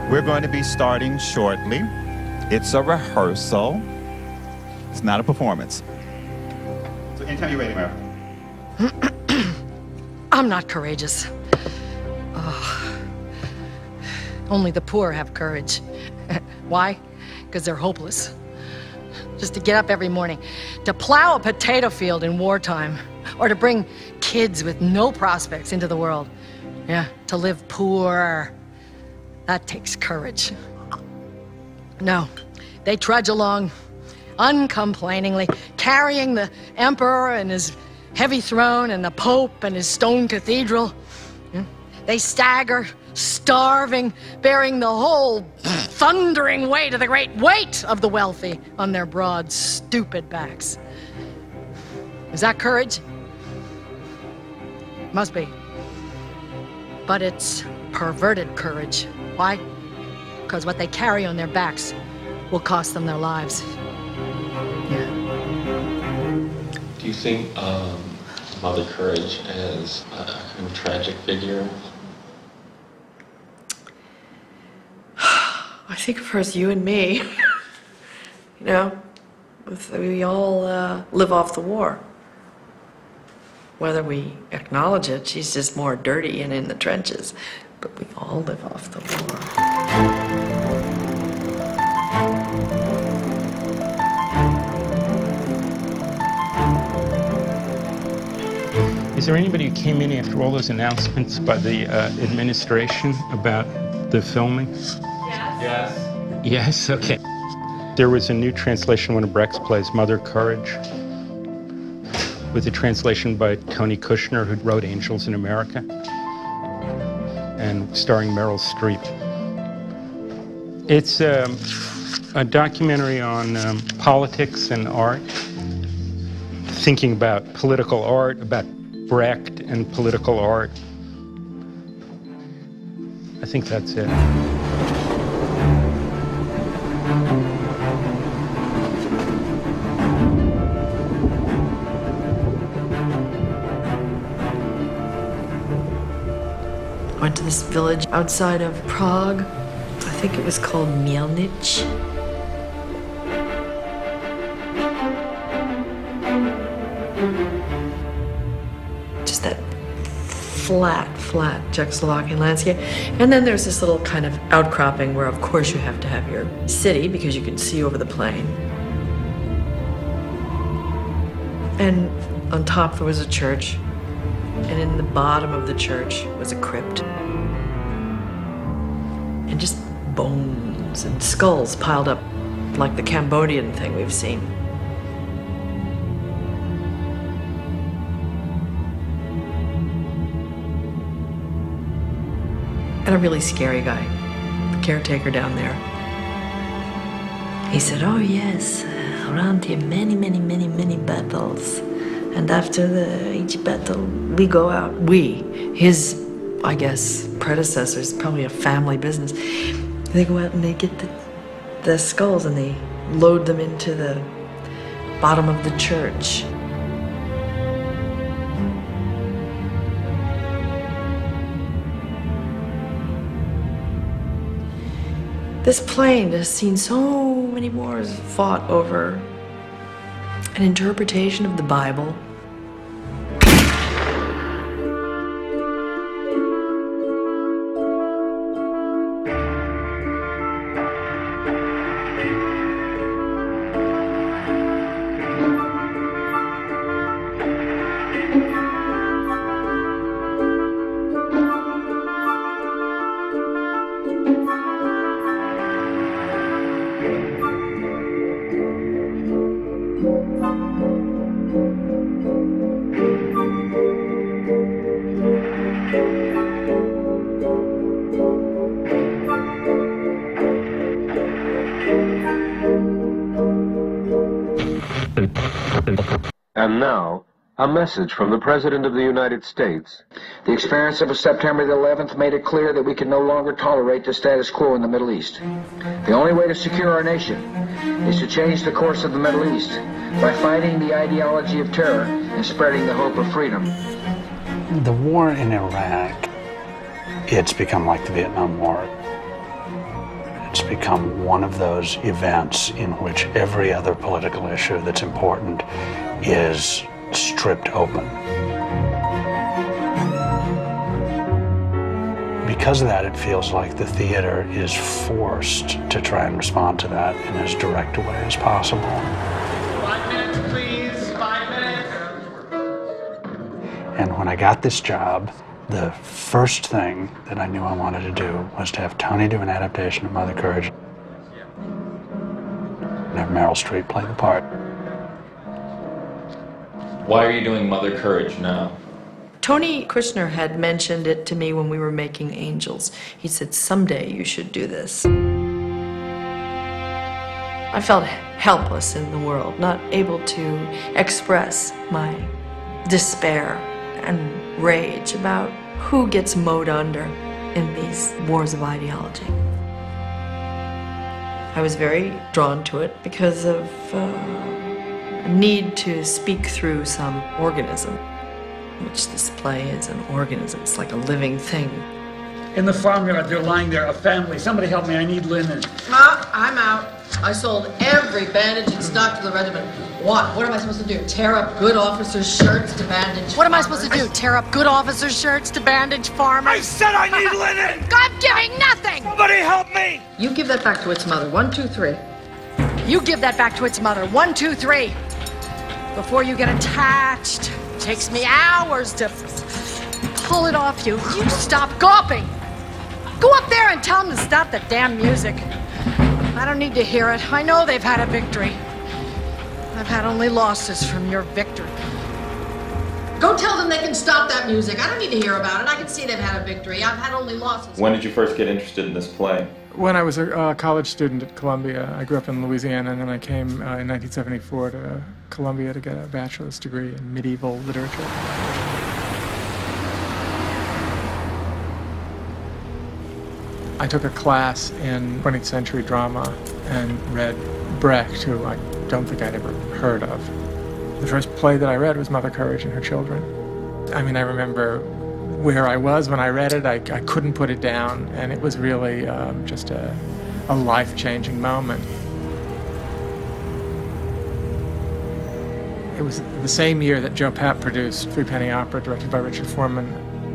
We're going to be starting shortly. It's a rehearsal. It's not a performance. So anytime you're ready, Mary. I'm not courageous. Oh. Only the poor have courage. Why? Because they're hopeless. Just to get up every morning, to plow a potato field in wartime, or to bring kids with no prospects into the world. Yeah, to live poor. That takes courage. No, they trudge along uncomplainingly, carrying the emperor and his heavy throne and the pope and his stone cathedral. They stagger, starving, bearing the whole thundering weight of the great weight of the wealthy on their broad, stupid backs. Is that courage? Must be. But it's perverted courage. Why? Because what they carry on their backs will cost them their lives. Yeah. Do you think Mother Courage as a kind of tragic figure? I think of her as you and me. You know, we all live off the war. Whether we acknowledge it, she's just more dirty and in the trenches. But we all live off the war. Is there anybody who came in after all those announcements by the administration about the filming? Yes. Yes, okay. There was a new translation of one of Brecht's plays, Mother Courage, with a translation by Tony Kushner, who wrote Angels in America, and starring Meryl Streep. It's a documentary on politics and art, thinking about political art, about Brecht and political art. I think that's it. Went to this village outside of Prague. I think it was called Mielnich. Just that flat Czechoslovakian landscape. And then there's this little kind of outcropping where, of course, you have to have your city because you can see over the plain. And on top there was a church. And in the bottom of the church was a crypt. And just bones and skulls piled up like the Cambodian thing we've seen. And a really scary guy, the caretaker down there. He said, oh yes, around here many battles. And after each battle, we go out. His, I guess, predecessors, probably a family business. They go out and they get the skulls and they load them into the bottom of the church. This plain has seen so many wars fought over an interpretation of the Bible. And now, a message from the President of the United States. The experience of September the 11th made it clear that we can no longer tolerate the status quo in the Middle East. The only way to secure our nation is to change the course of the Middle East by fighting the ideology of terror and spreading the hope of freedom. The war in Iraq, it's become like the Vietnam War. It's become one of those events in which every other political issue that's important is stripped open. Because of that, it feels like the theater is forced to try and respond to that in as direct a way as possible. 5 minutes, please. 5 minutes. And when I got this job, the first thing that I knew I wanted to do was to have Tony do an adaptation of Mother Courage and have Meryl Streep play the part. Why are you doing Mother Courage now? Tony Kushner had mentioned it to me when we were making Angels. He said, someday you should do this. I felt helpless in the world, not able to express my despair and rage about who gets mowed under in these wars of ideology. I was very drawn to it because of a need to speak through some organism, which this play is an organism. It's like a living thing. In the farmyard, they're lying there, a family. Somebody help me, I need linen. I'm out. I sold every bandage in stock to the regiment. What? What am I supposed to do? Tear up good officers' shirts to bandage What am I supposed to do? Tear up good officers' shirts to bandage farmers? I said I need linen! I'm giving nothing! Somebody help me! You give that back to its mother. 1, 2, 3. You give that back to its mother. 1, 2, 3. Before you get attached. It takes me hours to pull it off you. You stop gawping. Go up there and tell them to stop the damn music. I don't need to hear it. I know they've had a victory. I've had only losses from your victory. Go tell them they can stop that music. I don't need to hear about it. I can see they've had a victory. I've had only losses. When did you first get interested in this play? When I was a college student at Columbia. I grew up in Louisiana, and then I came in 1974 to Columbia to get a bachelor's degree in medieval literature. I took a class in 20th century drama and read Brecht, who I don't think I'd ever heard of. The first play that I read was Mother Courage and Her Children. I mean, I remember where I was when I read it. I couldn't put it down, and it was really just a life-changing moment. It was the same year that Joe Papp produced Three Penny Opera, directed by Richard Foreman.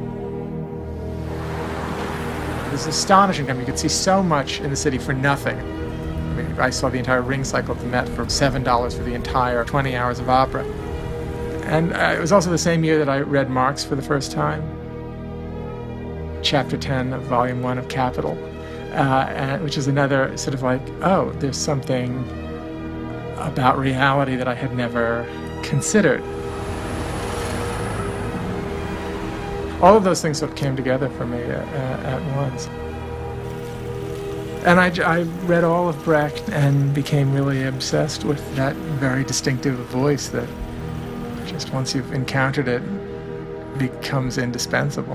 It was astonishing. I mean, you could see so much in the city for nothing. I mean, I saw the entire Ring cycle at the Met for $7 for the entire 20 hours of opera. And it was also the same year that I read Marx for the first time. Chapter 10 of Volume 1 of Capital, which is another sort of like, oh, there's something about reality that I had never considered. All of those things sort of came together for me at once. And I read all of Brecht and became really obsessed with that very distinctive voice that just once you've encountered it becomes indispensable.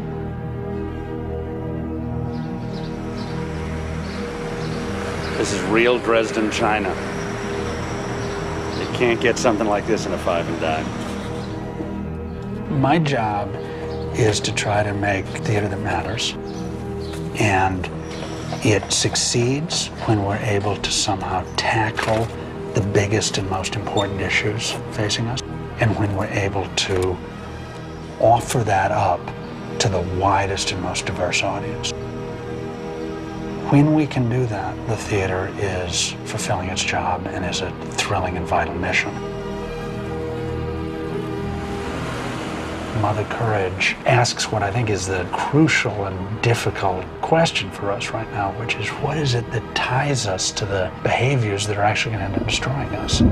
This is real Dresden china. You can't get something like this in a 5 and dime. My job is to try to make theater that matters. And it succeeds when we're able to somehow tackle the biggest and most important issues facing us, and when we're able to offer that up to the widest and most diverse audience. When we can do that, the theater is fulfilling its job and is a thrilling and vital mission. Mother Courage asks what I think is the crucial and difficult question for us right now, which is, what is it that ties us to the behaviors that are actually going to end up destroying us?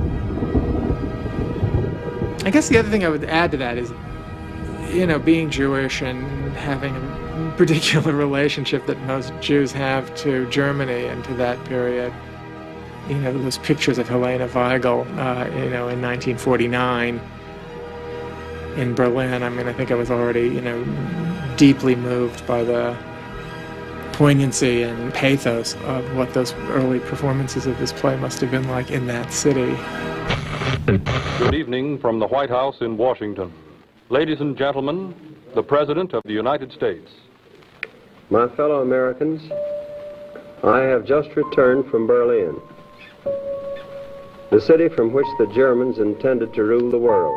I guess the other thing I would add to that is, you know, being Jewish and having a particular relationship that most Jews have to Germany and to that period. You know, those pictures of Helena Weigel, you know, in 1949 in Berlin. I mean, I think I was already, you know, deeply moved by the poignancy and pathos of what those early performances of this play must have been like in that city. Good evening from the White House in Washington. Ladies and gentlemen, the President of the United States. My fellow Americans, I have just returned from Berlin, the city from which the Germans intended to rule the world.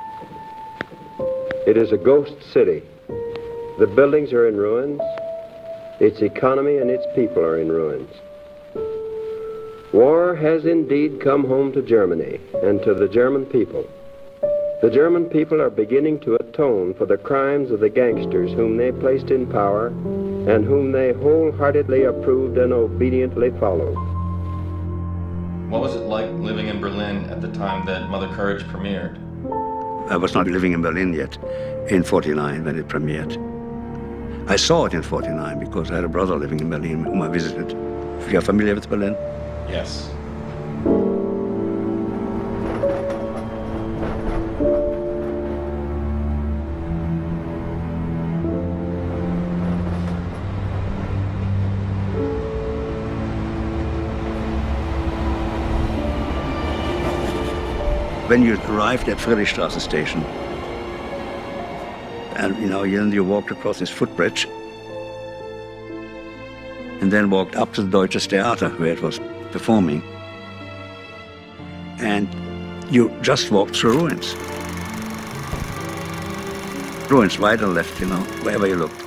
It is a ghost city. The buildings are in ruins. Its economy and its people are in ruins. War has indeed come home to Germany and to the German people. The German people are beginning to atone for the crimes of the gangsters whom they placed in power and whom they wholeheartedly approved and obediently followed. What was it like living in Berlin at the time that Mother Courage premiered? I was not living in Berlin yet in '49 when it premiered. I saw it in '49 because I had a brother living in Berlin whom I visited. You are familiar with Berlin? Yes. When you arrived at Friedrichstraße station, and you walked across this footbridge, and then walked up to the Deutsches Theater where it was performing, and you just walked through ruins. Ruins right or left, wherever you looked.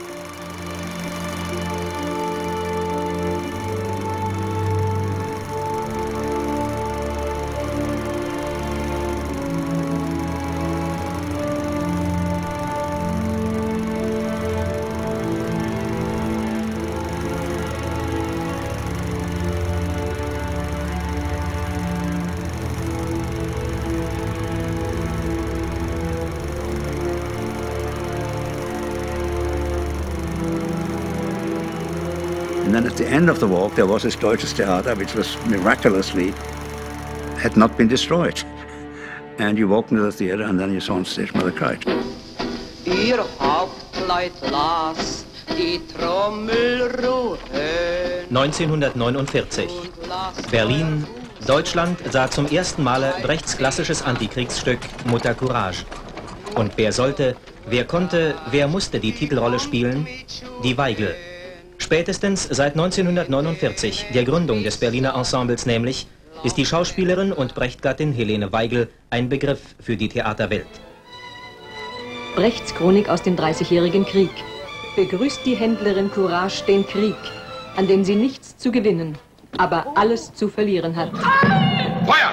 And then at the end of the walk, there was this Deutsches Theater, which was miraculously had not been destroyed. And you walked into the theater, and then you saw on stage Mother Courage. Ihr Hauptkleid las die Trommel ruhen. 1949. Berlin, Deutschland sah zum ersten Male Brechts klassisches Antikriegsstück Mutter Courage. Und wer sollte, wer konnte, wer musste die Titelrolle spielen? Die Weigel. Spätestens seit 1949, der Gründung des Berliner Ensembles nämlich, ist die Schauspielerin und Brechtgattin Helene Weigel ein Begriff für die Theaterwelt. Brechts Chronik aus dem Dreißigjährigen Krieg begrüßt die Händlerin Courage den Krieg, an dem sie nichts zu gewinnen, aber alles zu verlieren hat. Feuer!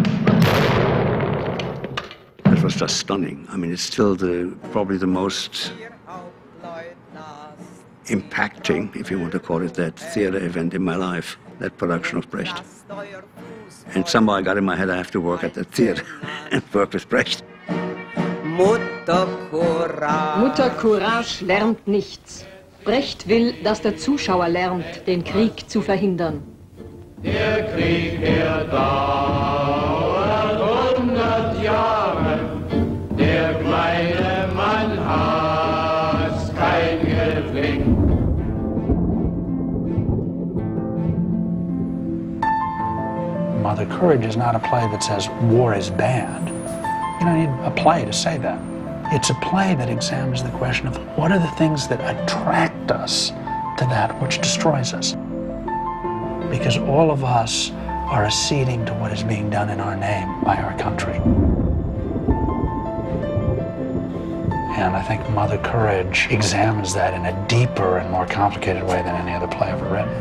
It was just stunning. I mean, it's still probably the most impacting, if you want to call it that, theater event in my life, that production of Brecht. And somehow I got in my head I have to work at that theater and work with Brecht. Mutter Courage. Mutter Courage lernt nichts. Brecht will, dass der Zuschauer lernt, den Krieg zu verhindern. Der Krieg, der dauert 100 Jahre. Der kleine Mann hat kein Gefängnis. Mother Courage is not a play that says war is bad. You don't need a play to say that. It's a play that examines the question of what are the things that attract us to that which destroys us. Because all of us are acceding to what is being done in our name by our country. And I think Mother Courage examines that in a deeper and more complicated way than any other play ever written.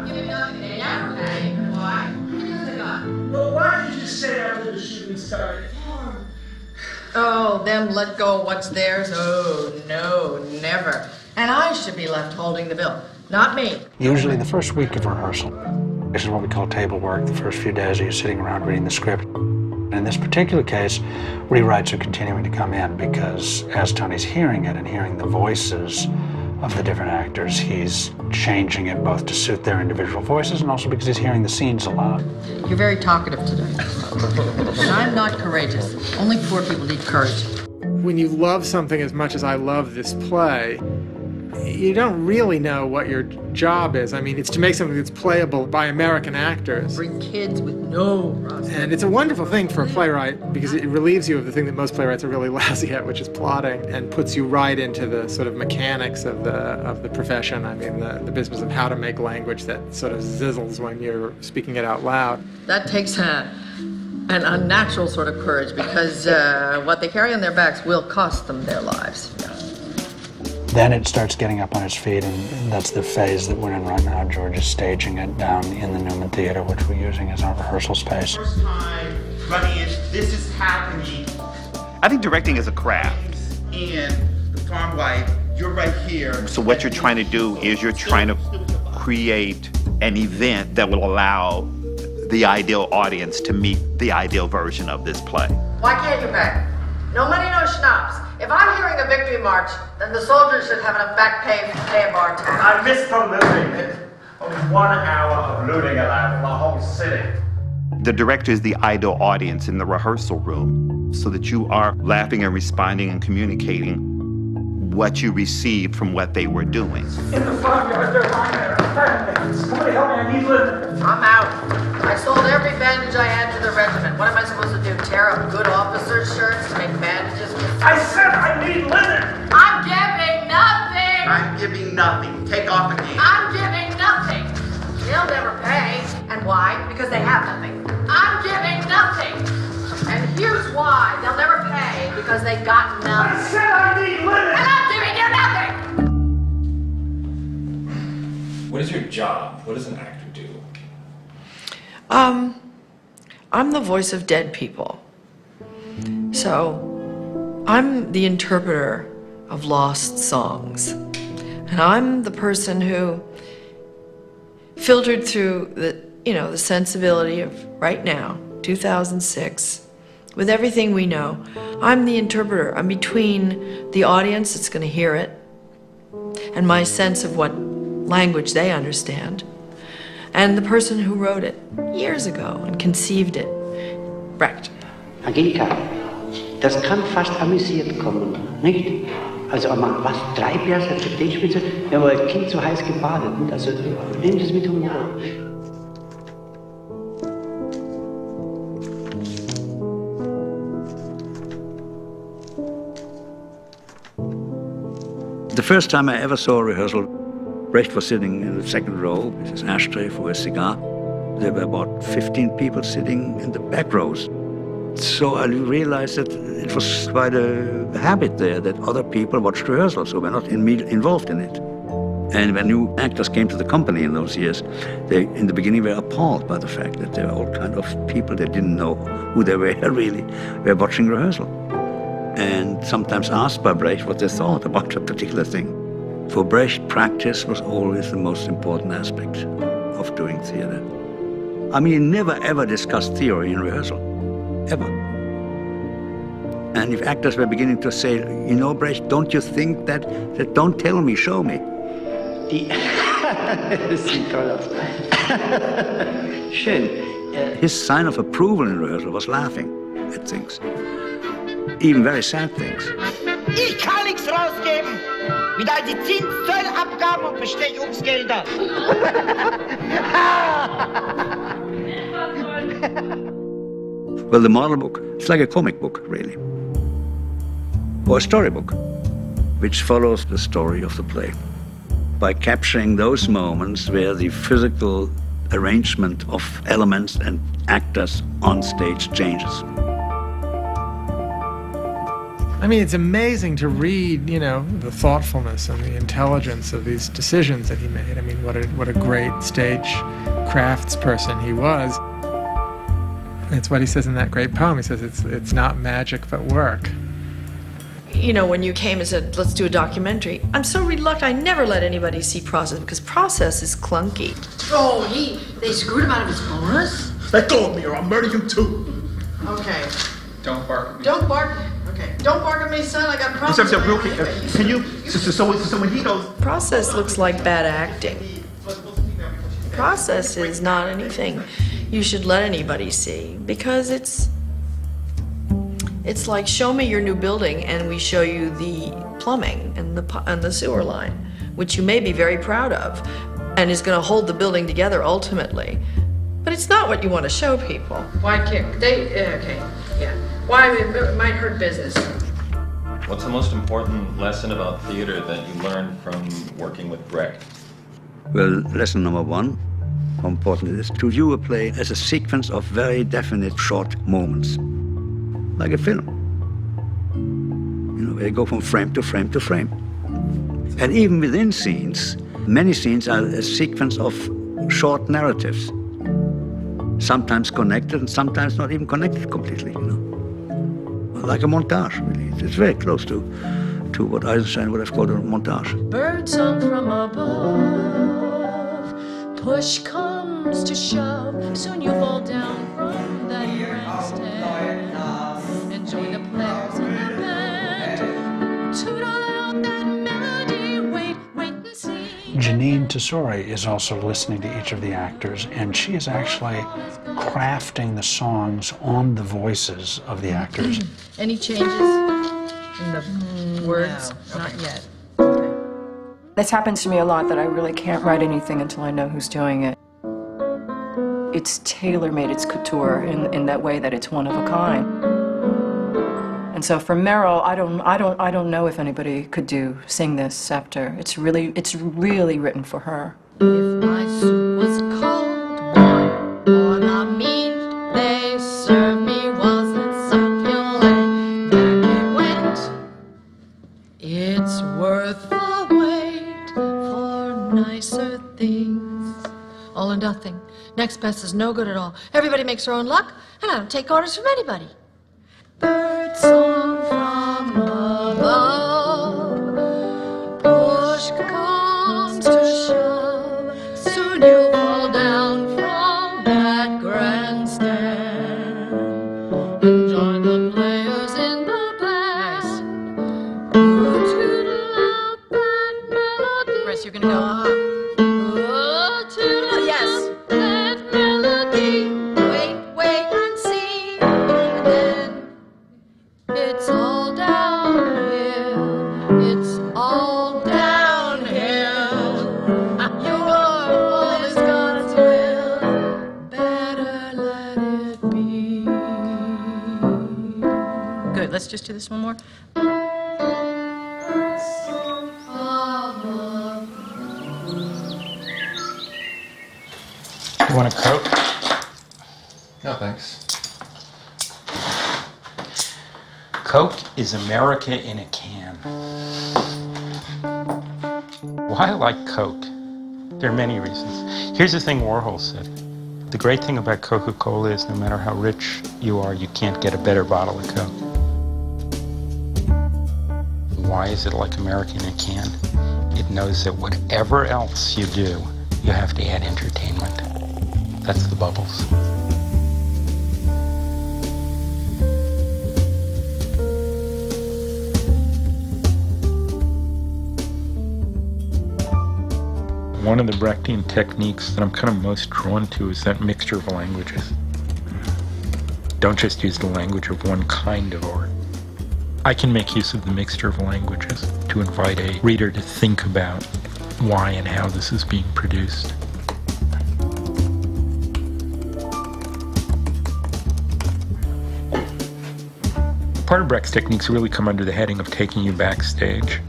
Well, why did you stay after the shooting started? Oh, them let go of what's theirs? Oh, no, never. And I should be left holding the bill, not me. Usually the first week of rehearsal, this is what we call table work. The first few days you're sitting around reading the script. In this particular case, rewrites are continuing to come in because as Tony's hearing it and hearing the voices of the different actors, he's changing it both to suit their individual voices and also because he's hearing the scenes a lot. You're very talkative today. And I'm not courageous. Only poor people need courage. When you love something as much as I love this play, you don't really know what your job is. I mean, it's to make something that's playable by American actors. Bring kids with no process. And it's a wonderful thing for a playwright because it relieves you of the thing that most playwrights are really lousy at, which is plotting, and puts you right into the sort of mechanics of the profession. I mean, the business of how to make language that sort of zizzles when you're speaking it out loud. That takes an unnatural sort of courage because what they carry on their backs will cost them their lives. Then it starts getting up on its feet, and that's the phase that we're in right now. George is staging it down in the Newman Theater, which we're using as our rehearsal space. First time running in, this is happening. I think directing is a craft. And the farm wife, you're right here. So what you're trying to do is you're trying to create an event that will allow the ideal audience to meet the ideal version of this play. Why can't you beg? No money, no schnapps. If I'm hearing a victory march, then the soldiers should have enough back pay to pay a bar tax. I missed the looting. Only 1 hour of looting allowed in the whole city. The director is the ideal audience in the rehearsal room so that you are laughing and responding and communicating what you received from what they were doing. In the farmyard, they're lying there. Somebody help me, I need linen. I'm out. I sold every bandage I had to the regiment. What am I supposed to do? Tear up good officers' shirts to make bandages? I said I need linen. I'm giving nothing. I'm giving nothing. Take off again. I'm giving nothing. They'll never pay. And why? Because they have nothing. I'm giving nothing. And here's why. They'll never pay. Because they got nothing. I said I need linen. And I'm giving you nothing. What is your job? What does an actor do? I'm the voice of dead people. So I'm the interpreter of lost songs. And I'm the person who filtered through the sensibility of right now, 2006, with everything we know. I'm the interpreter. I'm between the audience that's going to hear it and my sense of what language they understand, and the person who wrote it years ago and conceived it, Brecht. Angelika, das kann fast amüsiert kommen, nicht? Also was, 3 Bärse Treppenspitze, wir haben als Kind so heiß gebadet, nicht? Also nehmen Sie es mit Humor. The first time I ever saw a rehearsal, Brecht was sitting in the second row with his ashtray for a cigar. There were about 15 people sitting in the back rows. So I realized that it was quite a habit there that other people watched rehearsals, so were not involved in it. And when new actors came to the company in those years, they, in the beginning, were appalled by the fact that there were all kind of people they didn't know who they were really, were watching rehearsal. And sometimes asked by Brecht what they thought about a particular thing. For Brecht, practice was always the most important aspect of doing theater. I mean, he never ever discussed theory in rehearsal, ever. And if actors were beginning to say, you know, Brecht, don't you think that don't tell me, show me. Das sieht toll aus. Schön. His sign of approval in rehearsal was laughing at things, even very sad things. Ich kann nichts rausgeben. Mit all die Zins, Zollabgaben und Bestechungsgelder. Well, the model book, it's like a comic book, really. Or a storybook, which follows the story of the play by capturing those moments where the physical arrangement of elements and actors on stage changes. I mean, it's amazing to read, the thoughtfulness and the intelligence of these decisions that he made. I mean, what a great stage craftsperson he was. It's what he says in that great poem. He says it's not magic but work. When you came and said, let's do a documentary, I'm so reluctant. I never let anybody see process because process is clunky. Oh, they screwed him out of his bonus? Let go of me or I'll murder you too. Okay. Don't bark at me. Don't bark. Okay. Don't bark at me, son. I got problems. Can you? So when he goes. Process looks like bad acting. Process is not anything you should let anybody see because it's It's like, show me your new building and we show you the plumbing and the sewer line, which you may be very proud of and is going to hold the building together ultimately. But it's not what you want to show people. Why can't they? Okay, yeah. Why it might hurt business. What's the most important lesson about theater that you learned from working with Brecht? Well, lesson number one, how important it is to view a play as a sequence of very definite short moments, like a film. You know, they go from frame to frame to frame. And even within scenes, many scenes are a sequence of short narratives, sometimes connected and sometimes not even connected completely, you know. Like a montage, really. It's very close to what Eisenstein would have called a montage. Bird song from above, push comes to shove, soon you fall down from that grandstand and join the players in the band. Toot out that melody, wait and see. Janine Tesori is also listening to each of the actors, and she is actually crafting the songs on the voices of the actors. Any changes in the words? No. Not yet. This happens to me a lot, that I really can't write anything until I know who's doing it. It's tailor-made, it's couture in that way that it's one of a kind. And so for Meryl, I don't know if anybody could sing this after. It's really written for her. If my soup was cold, warm, or not meat they served me wasn't succulent, back it went. It's worth the wait for nicer things. All or nothing. Next best is no good at all. Everybody makes their own luck, and I don't take orders from anybody. Bird song from above, push comes to shove, soon you'll fall down from that grandstand and join the players in the band. Toodle out that melody. Chris, you're gonna go. Toodle, yes. That melody. Wait and see. And then it's all downhill. It's all downhill. Your all is God's will. Better let it be. Good. Let's just do this one more. You want a Coke? No, thanks. Coke is America in a can. Why I like Coke? There are many reasons. Here's the thing Warhol said. The great thing about Coca-Cola is no matter how rich you are, you can't get a better bottle of Coke. Why is it like America in a can? It knows that whatever else you do, you have to add entertainment. That's the bubbles. One of the Brechtian techniques that I'm kind of most drawn to is that mixture of languages. Don't just use the language of one kind of art. I can make use of the mixture of languages to invite a reader to think about why and how this is being produced. Part of Brecht's techniques really come under the heading of taking you backstage.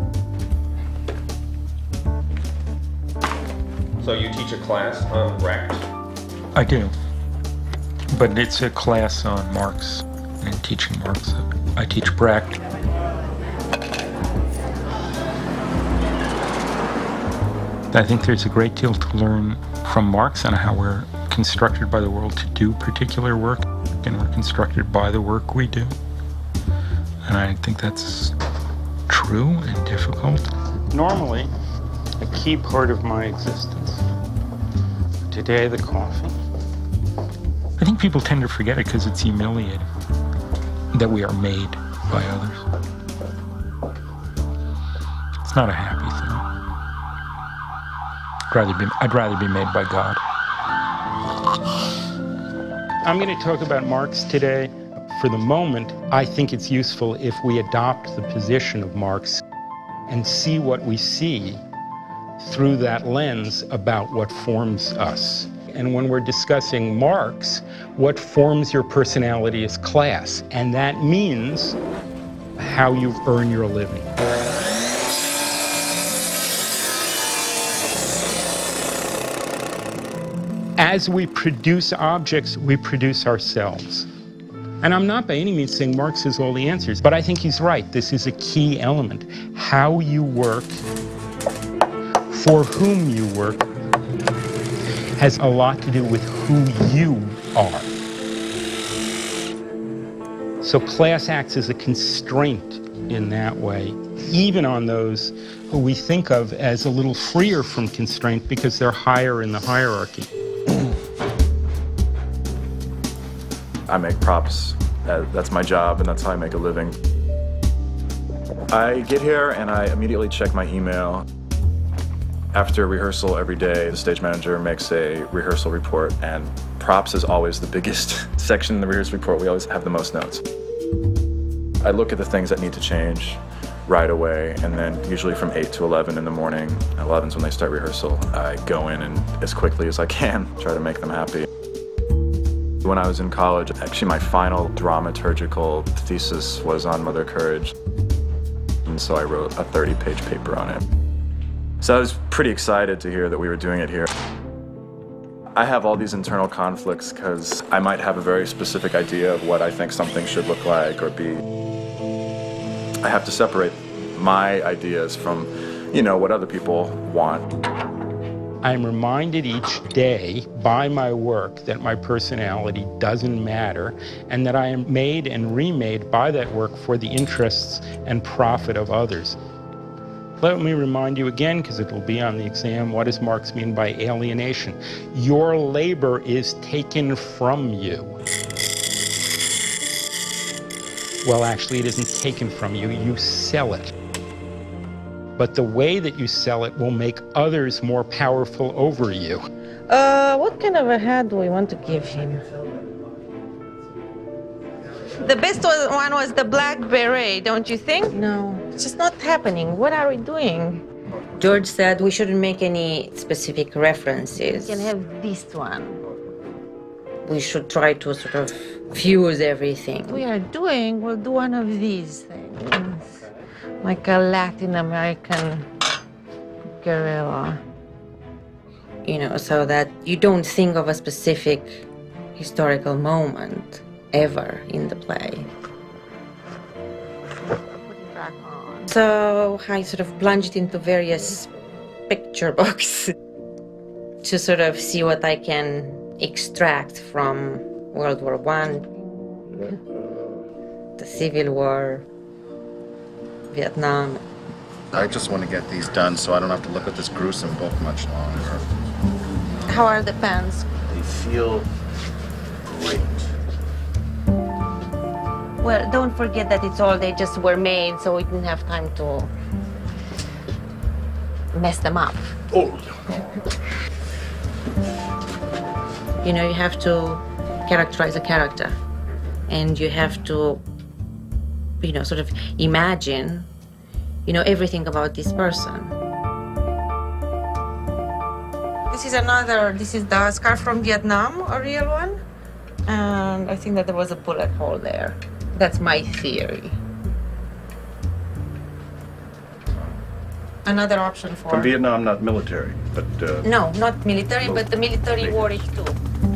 So you teach a class on Brecht? I do, but it's a class on Marx and teaching Marx. I teach Brecht. I think there's a great deal to learn from Marx on how we're constructed by the world to do particular work, and we're constructed by the work we do. And I think that's true and difficult. Normally, a key part of my existence. Today, the coffee. I think people tend to forget it because it's humiliating that we are made by others. It's not a happy thing. I'd rather be made by God. I'm going to talk about Marx today for the moment, I think it's useful if we adopt the position of Marx and see what we see through that lens about what forms us. And when we're discussing Marx, what forms your personality is class, and that means how you earn your living. As we produce objects, we produce ourselves. And I'm not by any means saying Marx has all the answers, but I think he's right. This is a key element. How you work, for whom you work, has a lot to do with who you are. So class acts as a constraint in that way, even on those who we think of as a little freer from constraint because they're higher in the hierarchy. I make props. That's my job, and that's how I make a living. I get here and I immediately check my email. After rehearsal every day, the stage manager makes a rehearsal report, and props is always the biggest section in the rehearsal report. We always have the most notes. I look at the things that need to change right away, and then usually from 8 to 11 in the morning, 11's when they start rehearsal, I go in and as quickly as I can try to make them happy. When I was in college, actually my final dramaturgical thesis was on Mother Courage, and so I wrote a 30-page paper on it. So I was pretty excited to hear that we were doing it here. I have all these internal conflicts because I might have a very specific idea of what I think something should look like or be. I have to separate my ideas from, what other people want. I'm reminded each day by my work that my personality doesn't matter and that I am made and remade by that work for the interests and profit of others. Let me remind you again, because it will be on the exam, what does Marx mean by alienation? Your labor is taken from you. Well, actually, it isn't taken from you, you sell it. But the way that you sell it will make others more powerful over you. What kind of a hat do we want to give him? The best one was the black beret, don't you think? No, it's just not happening. What are we doing? George said we shouldn't make any specific references. We can have this one. We should try to sort of fuse everything. We'll do one of these things. Like a Latin American guerrilla. So that you don't think of a specific historical moment ever in the play. So I sort of plunged into various picture books to sort of see what I can extract from World War I, the Civil War, Vietnam. I just want to get these done so I don't have to look at this gruesome book much longer. How are the pants? They feel great. Well, don't forget that it's all they just were made, so we didn't have time to mess them up. Oh. You have to characterize a character, and you have to, sort of imagine, everything about this person. This is the scarf from Vietnam, a real one, and I think that there was a bullet hole there. That's my theory. Another option for... From Vietnam, not military, but... No, not military, but the military wore it too.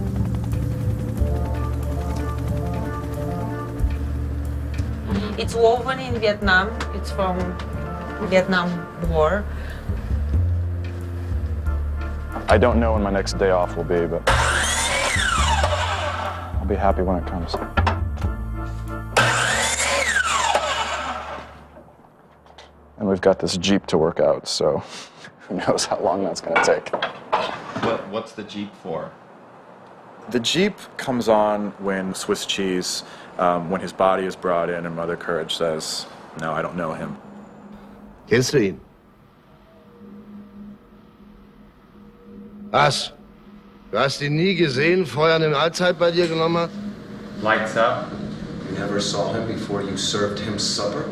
It's woven in Vietnam. It's from Vietnam War. I don't know when my next day off will be, but I'll be happy when it comes. And we've got this Jeep to work out, so who knows how long that's going to take. What's the Jeep for? The Jeep comes on when Swiss cheese, when his body is brought in and Mother Courage says, no, I don't know him. Kennst du ihn? Was? Du hast ihn nie gesehen, vorher eine Mahlzeit bei dir genommen hat? Lights up. never saw him before you served him supper?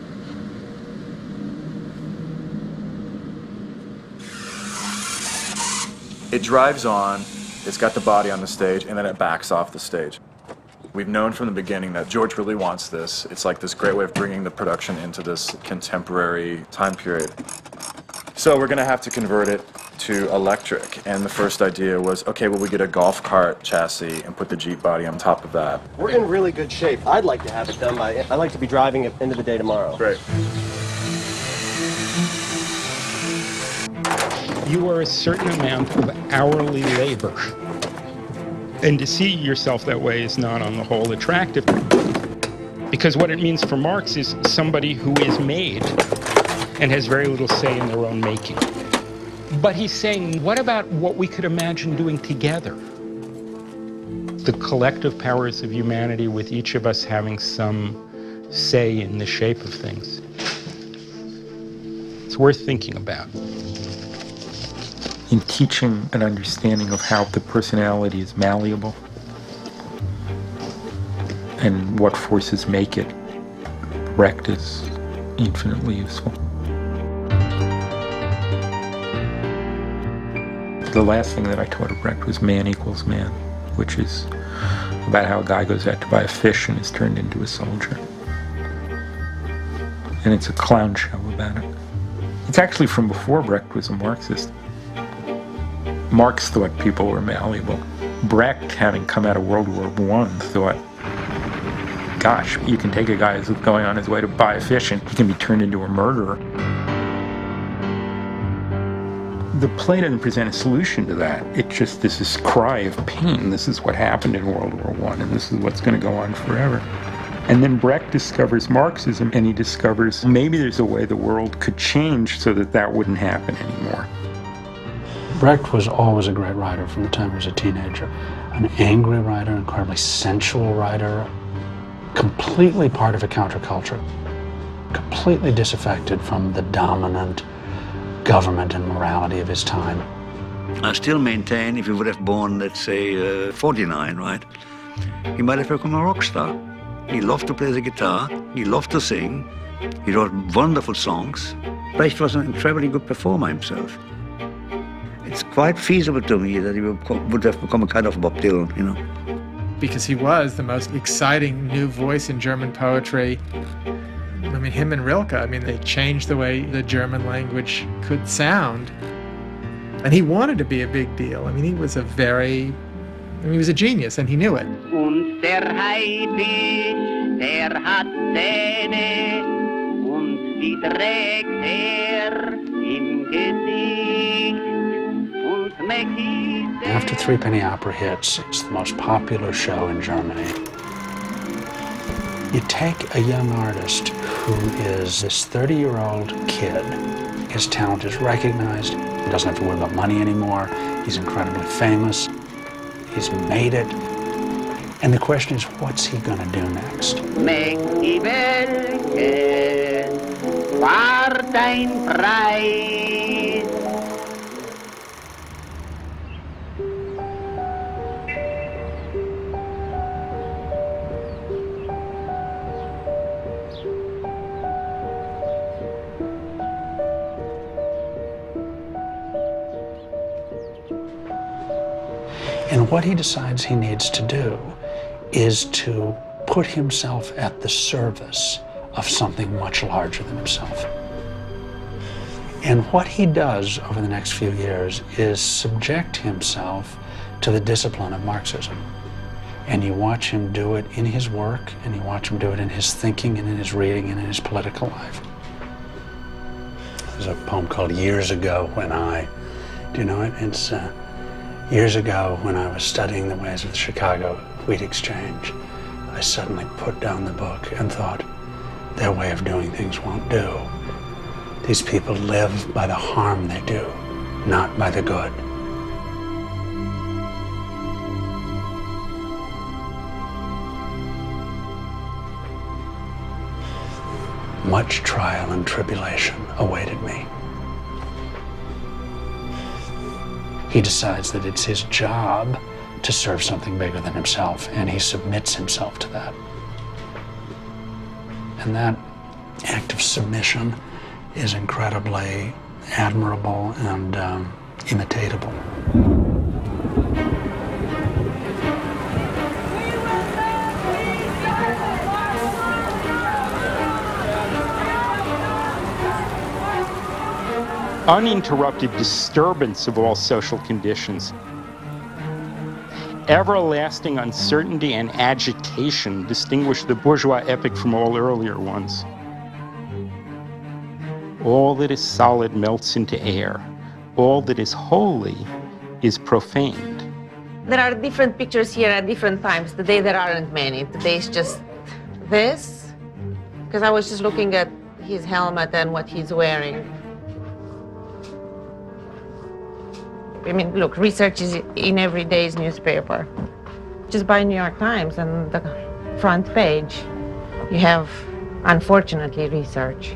It drives on, it's got the body on the stage, and then it backs off the stage. We've known from the beginning that George really wants this. It's like this great way of bringing the production into this contemporary time period. So we're gonna have to convert it to electric, and the first idea was, okay, well, we get a golf cart chassis and put the Jeep body on top of that. We're in really good shape. I'd like to have it done by, I'd like to be driving it into the day tomorrow. Great. You are a certain amount of hourly labor. And to see yourself that way is not on the whole attractive. Because what it means for Marx is somebody who is made and has very little say in their own making. But he's saying, what about what we could imagine doing together? The collective powers of humanity, with each of us having some say in the shape of things. It's worth thinking about. In teaching an understanding of how the personality is malleable and what forces make it, Brecht is infinitely useful. The last thing that I taught at Brecht was man equals man, which is about how a guy goes out to buy a fish and is turned into a soldier. And it's a clown show about it. It's actually from before Brecht was a Marxist. Marx thought people were malleable. Brecht, having come out of World War I, thought, gosh, you can take a guy who's going on his way to buy a fish and he can be turned into a murderer. The play doesn't present a solution to that. It's just this cry of pain. This is what happened in World War I, and this is what's going to go on forever. And then Brecht discovers Marxism, and he discovers maybe there's a way the world could change so that that wouldn't happen anymore. Brecht was always a great writer from the time he was a teenager. An angry writer, an incredibly sensual writer, completely part of a counterculture, completely disaffected from the dominant government and morality of his time. I still maintain if he would have born, let's say, 49, right? He might have become a rock star. He loved to play the guitar, he loved to sing, he wrote wonderful songs. Brecht was an incredibly good performer himself. It's quite feasible to me that he would have become a kind of Bob Dylan, you know. Because he was the most exciting new voice in German poetry. I mean, him and Rilke, I mean, they changed the way the German language could sound. And he wanted to be a big deal. I mean, he was he was a genius, and he knew it. Und der Haifisch, der hat Zähne, und die trägt im Gesicht. After Threepenny Opera hits, it's the most popular show in Germany. You take a young artist who is this 30-year-old kid. His talent is recognized. He doesn't have to worry about money anymore. He's incredibly famous. He's made it. And the question is, what's he going to do next? Mächtig welches war dein Preis? And what he decides he needs to do is to put himself at the service of something much larger than himself. And what he does over the next few years is subject himself to the discipline of Marxism. And you watch him do it in his work, and you watch him do it in his thinking and in his reading and in his political life. There's a poem called Years Ago When I, do you know it? It's years ago when I was studying the ways of the Chicago Wheat Exchange, I suddenly put down the book and thought, their way of doing things won't do. These people live by the harm they do, not by the good. Much trial and tribulation awaited me. He decides that it's his job to serve something bigger than himself, and he submits himself to that. And that act of submission is incredibly admirable and imitatable. Uninterrupted disturbance of all social conditions. Everlasting uncertainty and agitation distinguish the bourgeois epic from all earlier ones. All that is solid melts into air. All that is holy is profaned. There are different pictures here at different times. Today there aren't many. Today's just this. Because I was just looking at his helmet and what he's wearing. I mean, look, research is in every day's newspaper. Just buy New York Times and the front page. You have, unfortunately, research.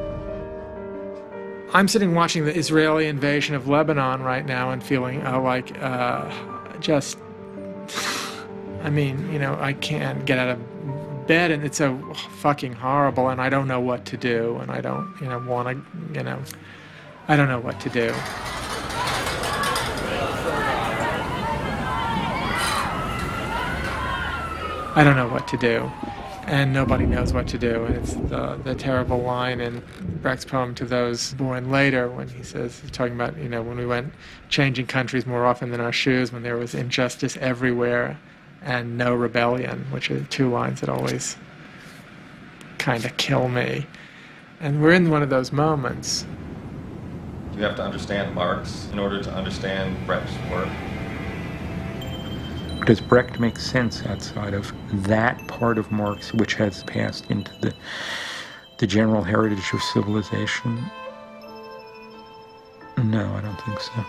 I'm sitting watching the Israeli invasion of Lebanon right now and feeling just, I mean, you know, I can't get out of bed and it's so fucking horrible and I don't know what to do and I don't, you know, want to, you know, I don't know what to do. I don't know what to do, and nobody knows what to do. And it's the terrible line in Brecht's poem To Those Born Later when he says, talking about, you know, when we went changing countries more often than our shoes, when there was injustice everywhere and no rebellion, which are two lines that always kind of kill me. And we're in one of those moments. You have to understand Marx in order to understand Brecht's work. Does Brecht make sense outside of that part of Marx which has passed into the general heritage of civilization? No, I don't think so.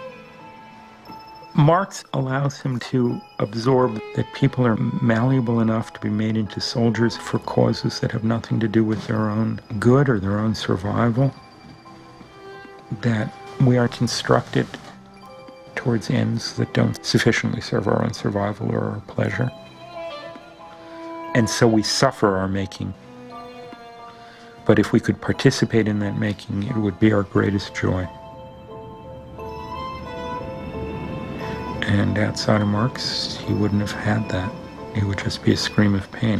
Marx allows him to absorb that people are malleable enough to be made into soldiers for causes that have nothing to do with their own good or their own survival, that we are constructed towards ends that don't sufficiently serve our own survival or our pleasure. And so we suffer our making. But if we could participate in that making, it would be our greatest joy. And outside of Marx, he wouldn't have had that. It would just be a scream of pain.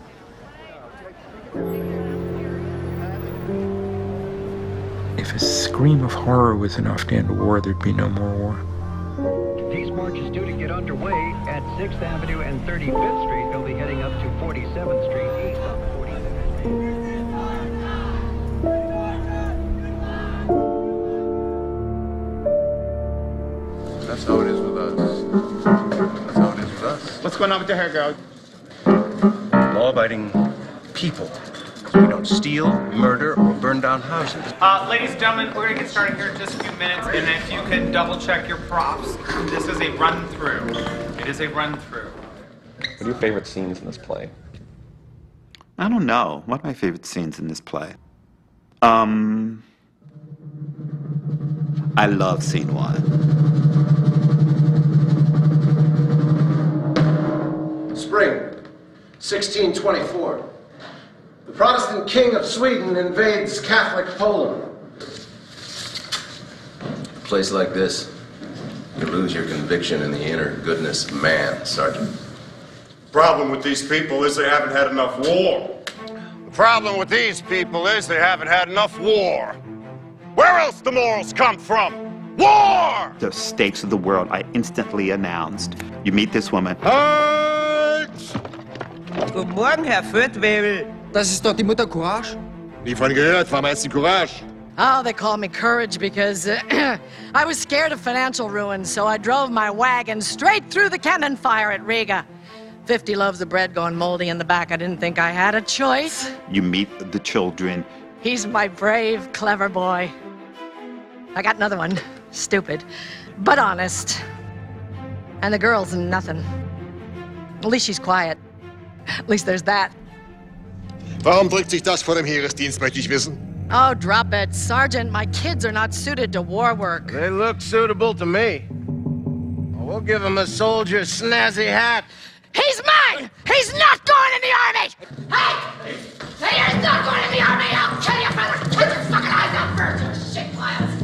If a scream of horror was enough to end a war, there'd be no more war. Peace March is due to get underway at 6th Avenue and 35th Street. They'll be heading up to 47th Street east on 45th Street. That's how it is with us. That's how it is with us. What's going on with the hair, girl? Law-abiding people. We don't steal, murder, or burn down houses. Ladies and gentlemen, we're going to get started here in just a few minutes, and if you can double-check your props. This is a run-through. It is a run-through. What are your favorite scenes in this play? I don't know. What are my favorite scenes in this play? I love scene 1. Spring, 1624. The Protestant king of Sweden invades Catholic Poland. A place like this, you lose your conviction in the inner goodness of man, Sergeant. The problem with these people is they haven't had enough war. The problem with these people is they haven't had enough war. Where else the morals come from? War! The stakes of the world are instantly announced. You meet this woman. Guten Morgen, Herr Fürthwebel. Das ist doch die Mutter Courage. Nie von gehört, Frau Meister Courage. Oh, they call me Courage because I was scared of financial ruin, so I drove my wagon straight through the cannon fire at Riga. 50 loaves of bread going moldy in the back. I didn't think I had a choice. You meet the children. He's my brave, clever boy. I got another one. Stupid, but honest. And the girl's nothing. At least she's quiet. At least there's that. Warum drückt sich das vor dem Heeresdienst, möchte ich wissen? Oh, drop it. Sergeant, my kids are not suited to war work. They look suitable to me. We'll give him a soldier's snazzy hat. He's mine! He's not going in the army! Hey! Hey, you're not going to the army! I'll kill you, brother! Cut your fucking eyes out first, you shit piles!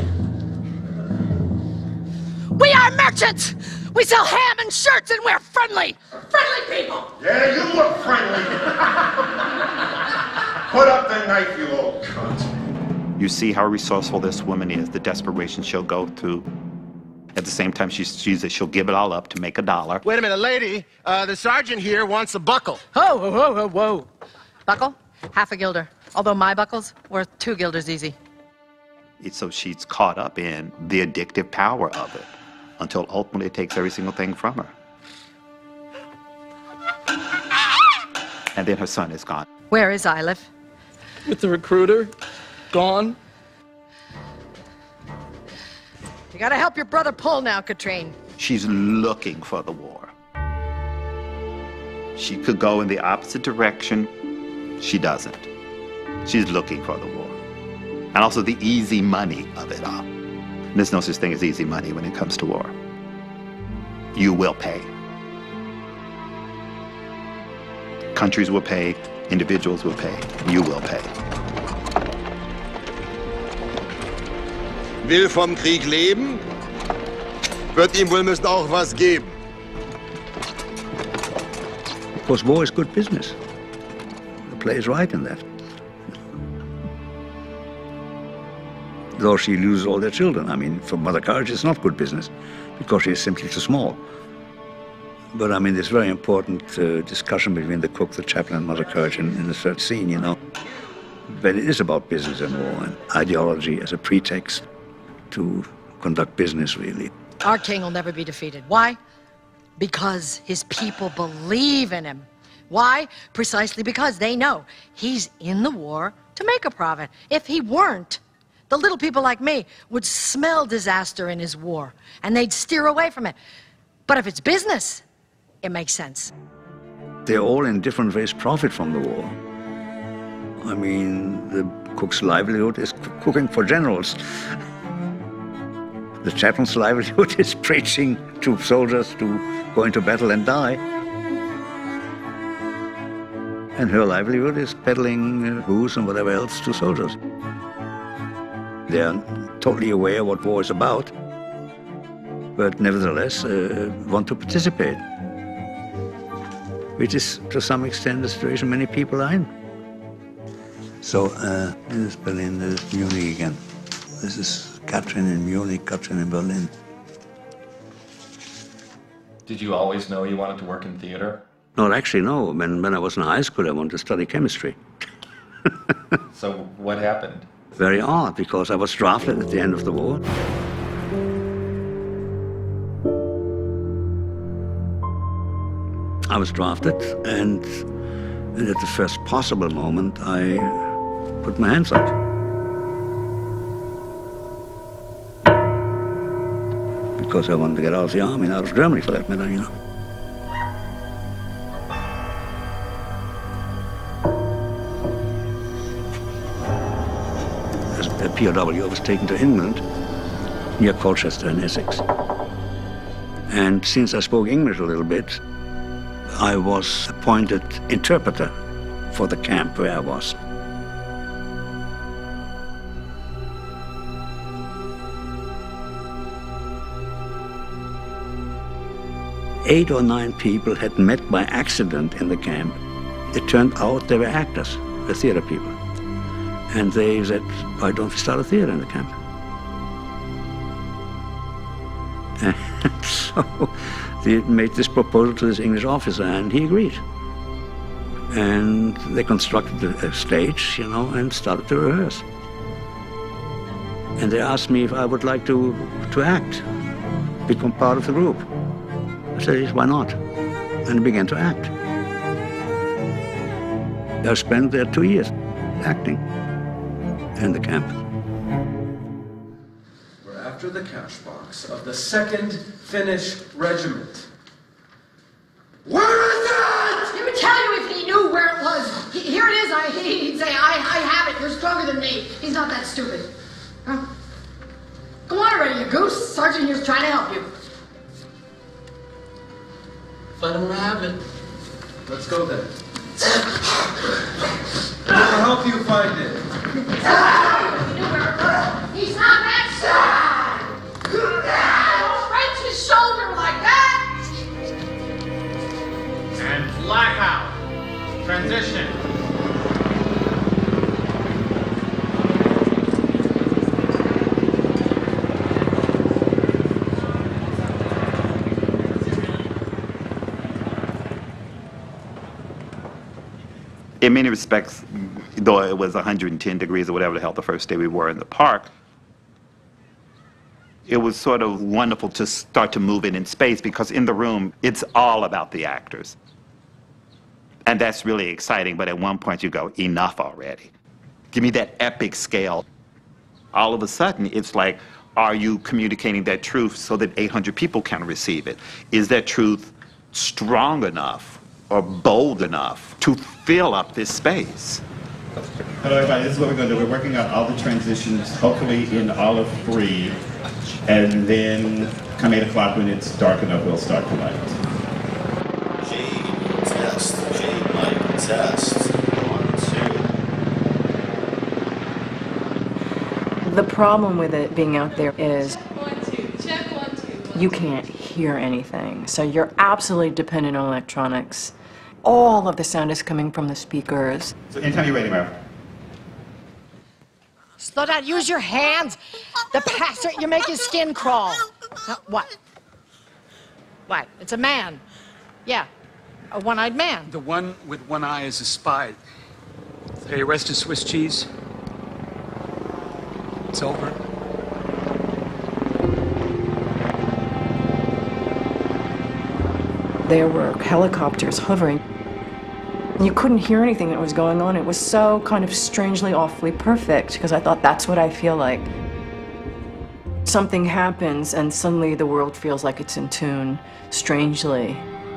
We are merchants! We sell ham and shirts and we're friendly! Friendly people! Yeah, you look friendly. Put up the knife, you old cunt. You see how resourceful this woman is, the desperation she'll go through. At the same time, she'll give it all up to make $1. Wait a minute, lady. The sergeant here wants a buckle. Whoa, whoa, whoa, whoa. Buckle? Half a guilder. Although my buckle's worth 2 guilders easy. So she's caught up in the addictive power of it until ultimately it takes every single thing from her. And then her son is gone. Where is Eilif? With the recruiter? Gone? You gotta help your brother pull now, Katrine. She's looking for the war. She could go in the opposite direction. She doesn't. She's looking for the war. And also the easy money of it all. There's no such thing as easy money when it comes to war. You will pay. Countries will pay, individuals will pay, you will pay. Will vom Krieg leben, wird ihm wohl müssen auch was geben. Because war is good business. The play is right in that. Though she loses all their children. I mean, for Mother Courage, it's not good business because she is simply too small. But I mean, there's very important discussion between the cook, the chaplain, and Mother Courage in the third scene, you know. But it is about business and war and ideology as a pretext to conduct business, really. Our king will never be defeated. Why? Because his people believe in him. Why? Precisely because they know he's in the war to make a profit. If he weren't, the little people like me would smell disaster in his war, and they'd steer away from it. But if it's business, it makes sense. They all in different ways profit from the war. I mean, the cook's livelihood is cooking for generals. The chaplain's livelihood is preaching to soldiers to go into battle and die. And her livelihood is peddling booze and whatever else to soldiers. They are totally aware what war is about, but nevertheless want to participate, which is to some extent the situation many people are in. So this is Berlin, this is Munich again. This is Katrin in Munich, Katrin in Berlin. Did you always know you wanted to work in theater? No, actually, no. When I was in high school, I wanted to study chemistry. So what happened? Very odd, because I was drafted at the end of the war. I was drafted, and at the first possible moment, I put my hands up. Because I wanted to get out of the army and out of Germany, for that matter, you know. As a POW, I was taken to England, near Colchester in Essex. And since I spoke English a little bit, I was appointed interpreter for the camp where I was. Eight or nine people had met by accident in the camp. It turned out they were actors, the theater people. And they said, why don't we start a theater in the camp? And so they made this proposal to this English officer, and he agreed. And they constructed a stage, you know, and started to rehearse. And they asked me if I would like to act, become part of the group. I said, yes, why not? And I began to act. I spent there 2 years acting in the camp. We're after the cash box of the 2nd Finnish Regiment. Where is it? He would tell you if he knew where it was. Here it is. He'd say, I have it. You're stronger than me. He's not that stupid. Huh? Come on already, you goose. Sergeant here's trying to help you. Let him have it. Let's go then. I'll help you find it. He's not that side! Don't wrench his shoulder like that! And blackout. Transition. In many respects, though it was 110 degrees or whatever the hell the first day we were in the park, it was sort of wonderful to start to move in space, because in the room, it's all about the actors. And that's really exciting, but at one point you go, enough already. Give me that epic scale. All of a sudden, it's like, are you communicating that truth so that 800 people can receive it? Is that truth strong enough or bold enough to fill up this space? Hello everybody, this is what we're going to do. We're working out all the transitions, hopefully in all of 3, and then come 8 o'clock when it's dark enough, we'll start the light. J test, J mic test, 1, 2. The problem with it being out there is you can't hear anything, so you're absolutely dependent on electronics. All of the sound is coming from the speakers. So anytime you're ready, Mary. Slow down, use your hands. The passer, you make his skin crawl. What? What? It's a man. Yeah, a one-eyed man. The one with one eye is a spy. They arrested Swiss cheese. It's over. There were helicopters hovering. You couldn't hear anything that was going on. It was so kind of strangely, awfully perfect, because I thought that's what I feel like. Something happens and suddenly the world feels like it's in tune, strangely.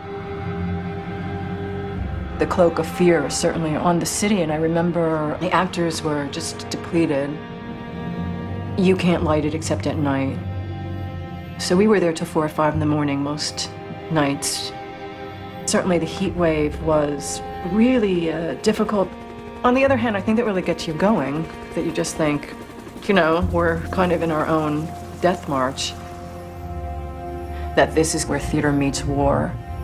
The cloak of fear was certainly on the city, and I remember the actors were just depleted. You can't light it except at night. So we were there till 4 or 5 in the morning most nights. Certainly the heat wave was really difficult. On the other hand, I think that really gets you going, that you just think, you know, we're kind of in our own death march, that this is where theater meets war.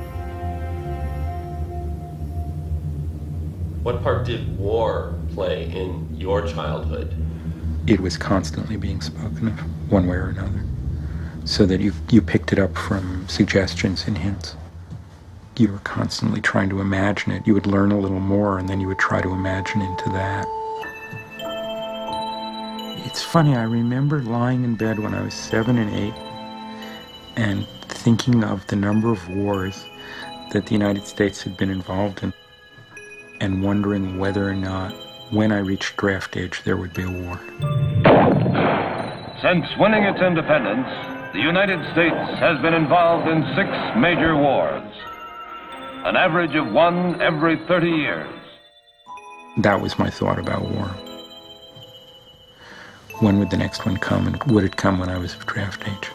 What part did war play in your childhood? It was constantly being spoken of, one way or another, so that you picked it up from suggestions and hints. You were constantly trying to imagine it. You would learn a little more, and then you would try to imagine into that. It's funny, I remember lying in bed when I was 7 and 8 and thinking of the number of wars that the United States had been involved in, and wondering whether or not, when I reached draft age, there would be a war. Since winning its independence, the United States has been involved in 6 major wars, an average of 1 every 30 years. That was my thought about war. When would the next one come, and would it come when I was of draft age?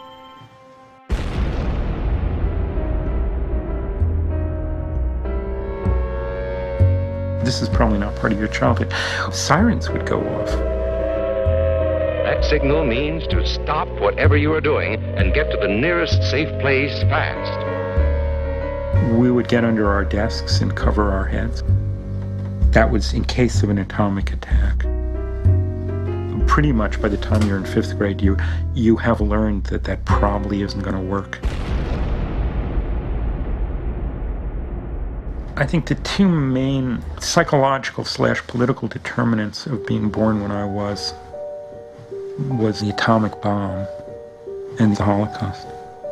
This is probably not part of your childhood. Sirens would go off. That signal means to stop whatever you are doing and get to the nearest safe place fast. We would get under our desks and cover our heads. That was in case of an atomic attack. Pretty much by the time you're in 5th grade, you have learned that that probably isn't going to work. I think the 2 main psychological/political determinants of being born when I was the atomic bomb and the Holocaust.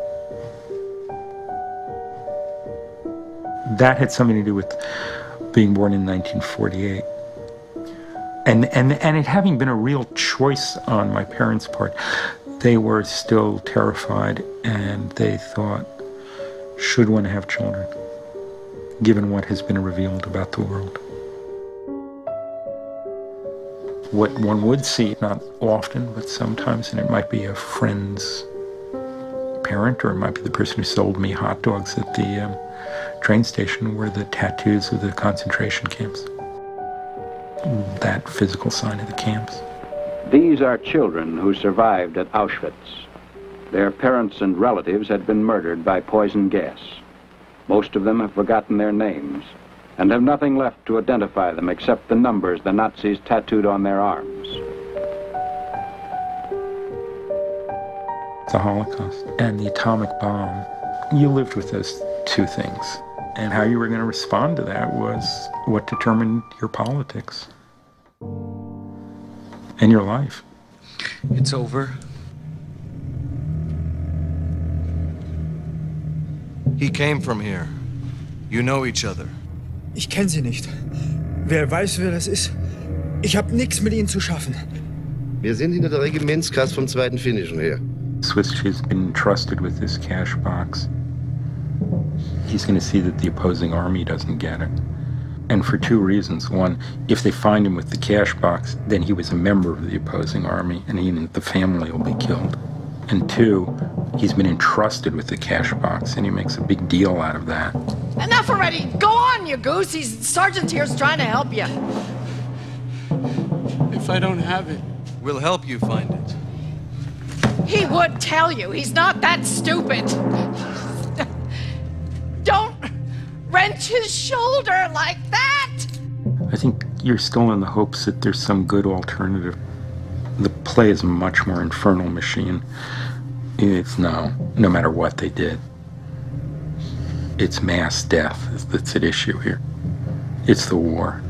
That had something to do with being born in 1948. And it having been a real choice on my parents' part, they were still terrified, and they thought, should one have children, given what has been revealed about the world? What one would see, not often, but sometimes, and it might be a friend's parent, or it might be the person who sold me hot dogs at the train station, were the tattoos of the concentration camps. that physical side of the camps. These are children who survived at Auschwitz. Their parents and relatives had been murdered by poison gas. Most of them have forgotten their names and have nothing left to identify them except the numbers the Nazis tattooed on their arms. The Holocaust and the atomic bomb, you lived with those two things. And how you were going to respond to that was what determined your politics and your life. It's over. He came from here. You know each other. Ich kenne sie nicht. Wer weiß, wer das ist? Ich habe nichts mit ihnen zu schaffen. Wir sind hinter der Regimentskasse vom 2. Finnischen her. Swiss Cheese has been entrusted with this cash box. He's going to see that the opposing army doesn't get it. And for two reasons. One, if they find him with the cash box, then he was a member of the opposing army, and even the family will be killed. And two, he's been entrusted with the cash box, and he makes a big deal out of that. Enough already! Go on, you goose! Sergeant here's trying to help you. If I don't have it, we'll help you find it. He would tell you. He's not that stupid. Don't wrench his shoulder like that! I think you're still in the hopes that there's some good alternative. The play is a much more infernal machine. It's no matter what they did. It's mass death that's at issue here. It's the war.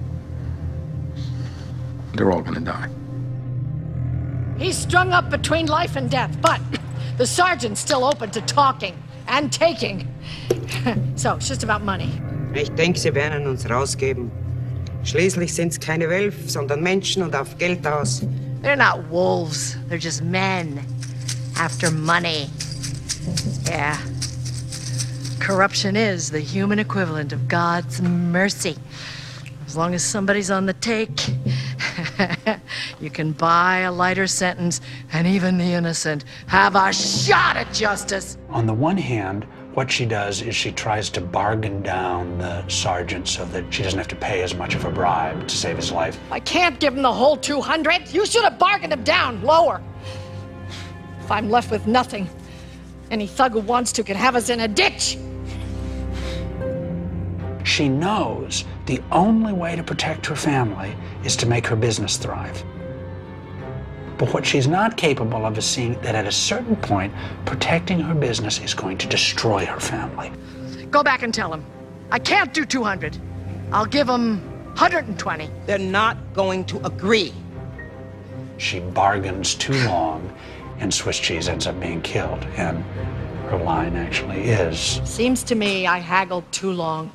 They're all gonna die. He's strung up between life and death, but the sergeant's still open to talking and taking. So, it's just about money. Ich denke, sie werden uns rausgeben. Schließlich sind's keine Wölfe, sondern Menschen und auf Geld aus. They're not wolves. They're just men after money. Yeah. Corruption is the human equivalent of God's mercy. As long as somebody's on the take, you can buy a lighter sentence, and even the innocent have a shot at justice. On the one hand, what she does is she tries to bargain down the sergeant so that she doesn't have to pay as much of a bribe to save his life. I can't give him the whole 200. You should have bargained him down lower. If I'm left with nothing, any thug who wants to can have us in a ditch. She knows the only way to protect her family is to make her business thrive. But what she's not capable of is seeing that at a certain point, protecting her business is going to destroy her family. Go back and tell him. I can't do 200. I'll give him 120. They're not going to agree. She bargains too long, and Swiss Cheese ends up being killed. And her line actually is... Seems to me I haggled too long.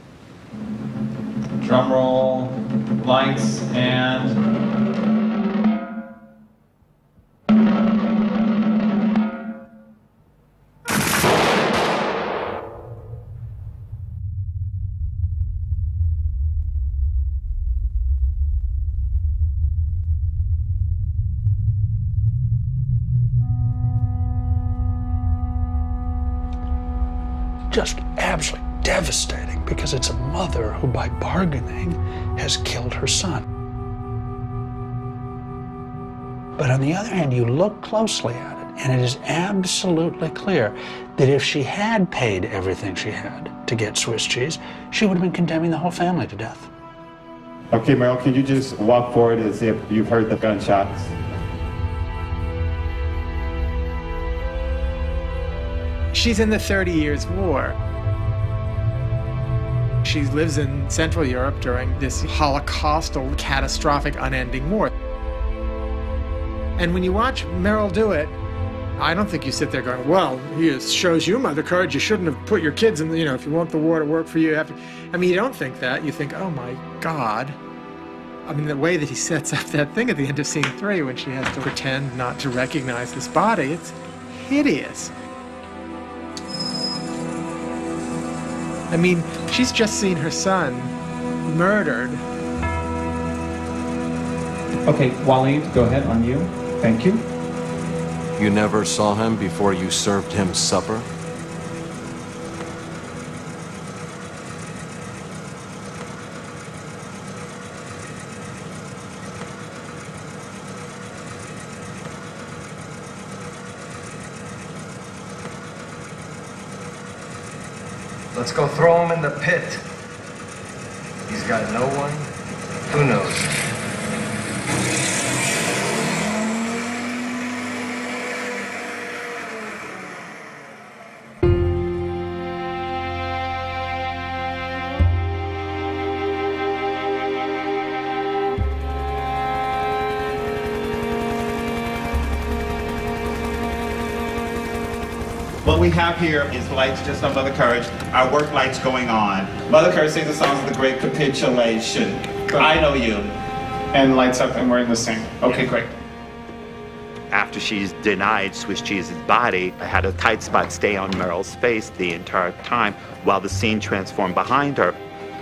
Drum roll, lights, and... just absolutely devastating because it's a mother who, by bargaining, has killed her son. But on the other hand, you look closely at it, and it is absolutely clear that if she had paid everything she had to get Swiss cheese, she would have been condemning the whole family to death. Okay, Meryl, can you just walk forward as if you've heard the gunshots? She's in the 30 Years' War. She lives in Central Europe during this holocaustal, catastrophic, unending war. And when you watch Meryl do it, I don't think you sit there going, well, he shows you mother courage. You shouldn't have put your kids in, if you want the war to work for you, you have to. I mean, you don't think that. You think, oh my God. I mean, the way that he sets up that thing at the end of scene 3 when she has to pretend not to recognize this body, it's hideous. I mean, she's just seen her son murdered. Okay, Waleed, go ahead on you. Thank you. You never saw him before you served him supper? Let's go throw him in the pit. He's got no one. Who knows? What we have here is lights just on Mother Courage. Our work lights going on. Mother Courage sings the songs of the Great Capitulation. I Know You. And lights up and we're in the same. Okay, great. After she's denied Swiss Cheese's body, I had a tight spot stay on Meryl's face the entire time while the scene transformed behind her.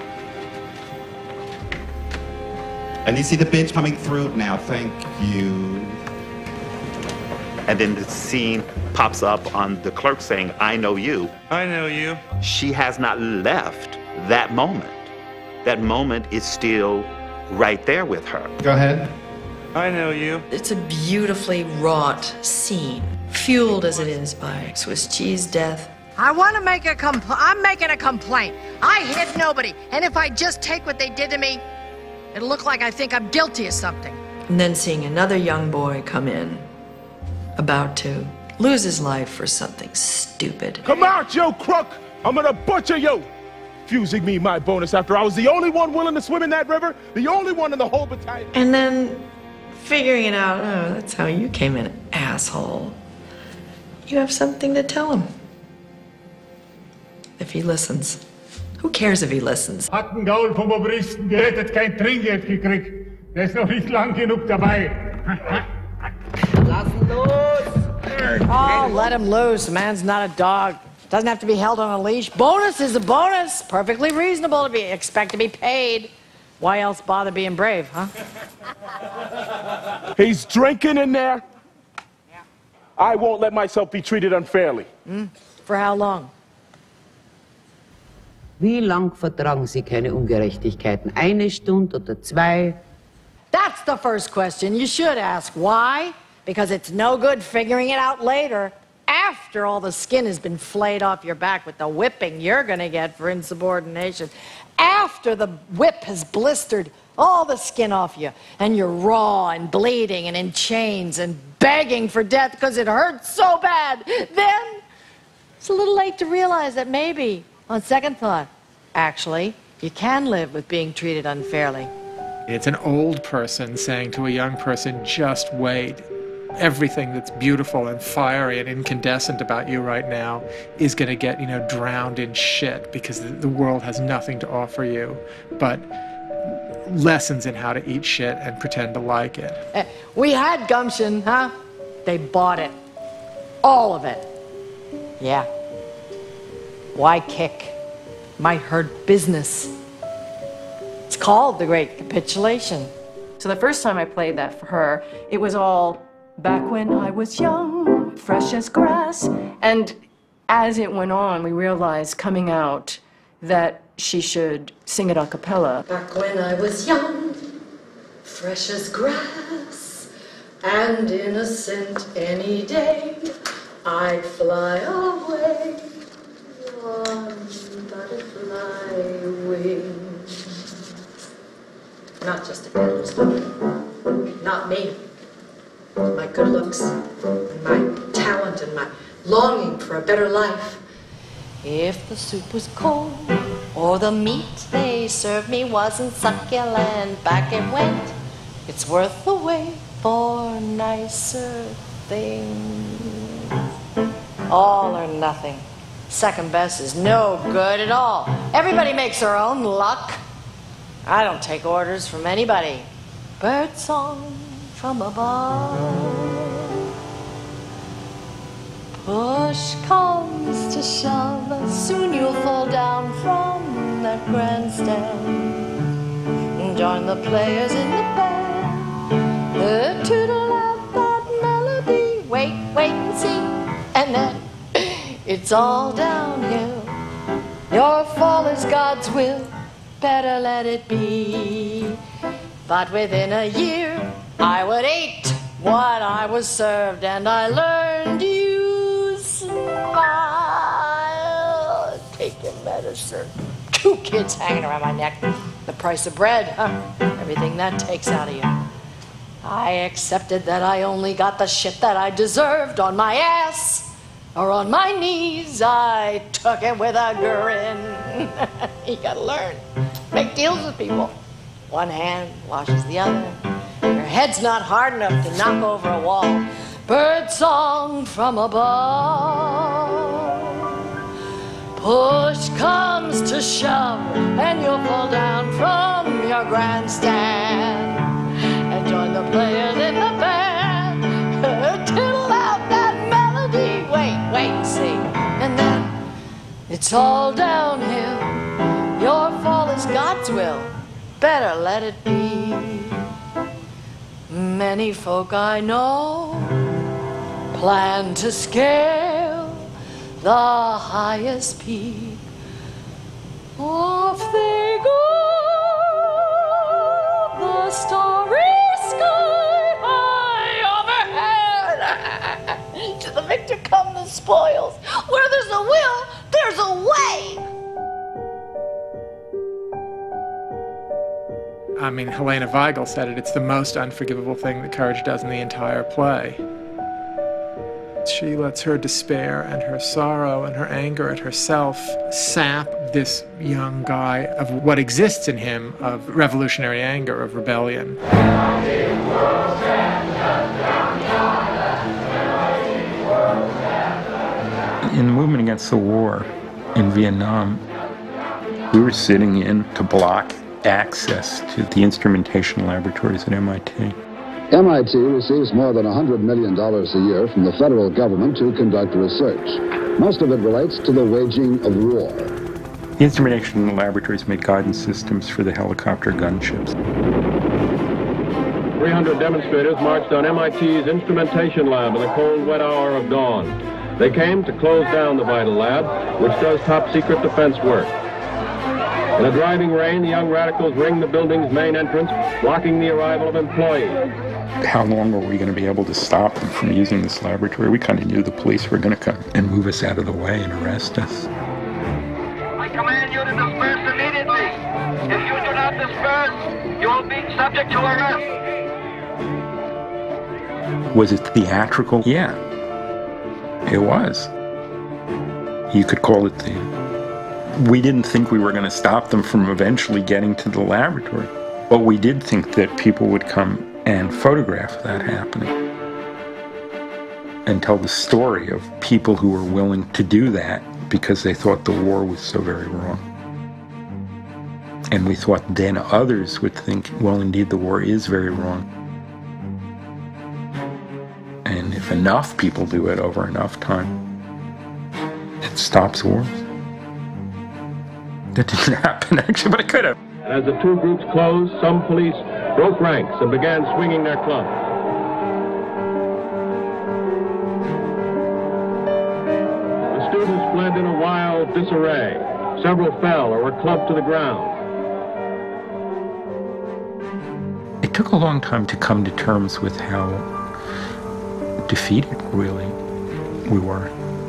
And you see the bench coming through now. Thank you. And then the scene pops up on the clerk saying, I know you. I know you. She has not left that moment. That moment is still right there with her. Go ahead. I know you. It's a beautifully wrought scene, fueled as it is by Swiss cheese death. I want to make a I'm making a complaint. I hit nobody, and if I just take what they did to me, it'll look like I think I'm guilty of something. And then seeing another young boy come in, about to lose his life for something stupid. Come out, you crook! I'm gonna butcher you! Refusing me my bonus after I was the only one willing to swim in that river, the only one in the whole battalion. And then figuring it out, oh, that's how you came in, asshole. You have something to tell him. If he listens. Who cares if he listens? Hat ein Gaul vom Obristen gerettet, kein Trinkgeld gekriegt. Der ist noch nicht lang genug dabei. Lass ihn los! Oh, let him loose. The man's not a dog. Doesn't have to be held on a leash. Bonus is a bonus. Perfectly reasonable to expect to be paid. Why else bother being brave, huh? He's drinking in there. Yeah. I won't let myself be treated unfairly. For how long? Wie lang vertragen Sie keine Ungerechtigkeiten? Eine Stunde oder zwei? That's the first question you should ask. Why? Because it's no good figuring it out later, after all the skin has been flayed off your back with the whipping you're gonna get for insubordination, after the whip has blistered all the skin off you, and you're raw and bleeding and in chains and begging for death because it hurts so bad, then it's a little late to realize that maybe, on second thought, actually, you can live with being treated unfairly. It's an old person saying to a young person, just wait. Everything that's beautiful and fiery and incandescent about you right now is going to get, drowned in shit because the world has nothing to offer you but lessons in how to eat shit and pretend to like it. We had gumption, huh? They bought it. All of it. Yeah. Why kick? Might hurt business. It's called The Great Capitulation. So the first time I played that for her, it was all back when I was young, fresh as grass. And as it went on, we realized coming out that she should sing it a cappella. Back when I was young, fresh as grass, and innocent any day, I'd fly away on butterfly wings. Not just a devil's not me. My good looks, and my talent, and my longing for a better life. If the soup was cold, or the meat they served me wasn't succulent, back it went. It's worth the wait for nicer things. All or nothing. Second best is no good at all. Everybody makes their own luck. I don't take orders from anybody. Bird song from above. Push comes to shove, soon you'll fall down from that grandstand. Join the players in the band, tootle out that melody. Wait and see, and then it's all downhill. Your fall is God's will, better let it be. But within a year, I would eat what I was served, and I learned you smile. Take your medicine. or 2 kids hanging around my neck. The price of bread, huh? Everything that takes out of you. I accepted that I only got the shit that I deserved on my ass or on my knees. I took it with a grin. You gotta learn. Make deals with people. One hand washes the other. Your head's not hard enough to knock over a wall. Bird song from above. Push comes to shove, and you'll fall down from your grandstand and join the players in the band. Tittle out that melody. Wait and see. And then it's all downhill. Your fall is God's will. Better let it be. Many folk I know plan to scale the highest peak. Off they go, the starry sky high overhead. To the victor come the spoils. Where there's a will, there's a way. I mean, Helena Weigel said it, it's the most unforgivable thing that courage does in the entire play. She lets her despair and her sorrow and her anger at herself sap this young guy of what exists in him of revolutionary anger, of rebellion. In the movement against the war in Vietnam, we were sitting in to block access to the instrumentation laboratories at MIT. MIT receives more than $100 million a year from the federal government to conduct research. Most of it relates to the waging of war. The instrumentation laboratories made guidance systems for the helicopter gunships. 300 demonstrators marched on MIT's instrumentation lab in the cold, wet hour of dawn. They came to close down the vital lab, which does top-secret defense work. In a driving rain, the young radicals ringed the building's main entrance, blocking the arrival of employees. How long were we going to be able to stop them from using this laboratory? We kind of knew the police were going to come and move us out of the way and arrest us. I command you to disperse immediately. If you do not disperse, you will be subject to arrest. Was it theatrical? Yeah, it was. You could call it we didn't think we were going to stop them from eventually getting to the laboratory, but we did think that people would come and photograph that happening and tell the story of people who were willing to do that because they thought the war was so very wrong. And we thought then others would think, well, indeed, the war is very wrong. And if enough people do it over enough time, it stops wars. That didn't happen, actually, but it could have. As the two groups closed, some police broke ranks and began swinging their clubs. The students fled in a wild disarray. Several fell or were clubbed to the ground. It took a long time to come to terms with how defeated, really, we were.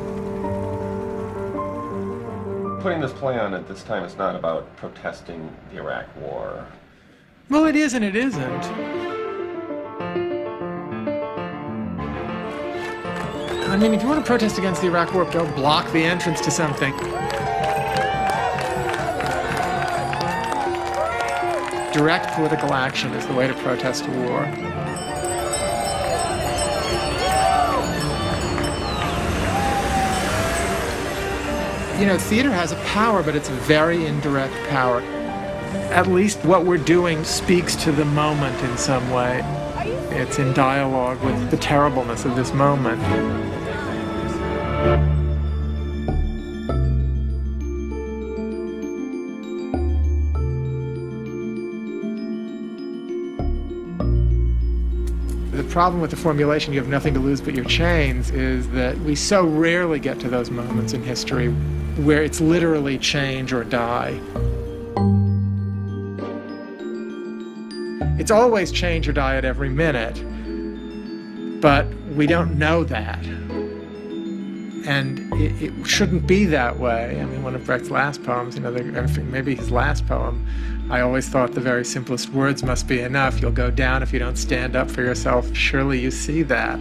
Putting this play on at this time is not about protesting the Iraq War. Well, it is and it isn't. I mean, if you want to protest against the Iraq War, go block the entrance to something. Direct political action is the way to protest a war. You know, theater has a power, but it's a very indirect power. At least what we're doing speaks to the moment in some way. It's in dialogue with the terribleness of this moment. The problem with the formulation, you have nothing to lose but your chains, is that we so rarely get to those moments in history where it's literally change or die. It's always change or die at every minute, but we don't know that. And it shouldn't be that way. I mean, one of Brecht's last poems, maybe his last poem, I always thought the very simplest words must be enough. You'll go down if you don't stand up for yourself. Surely you see that.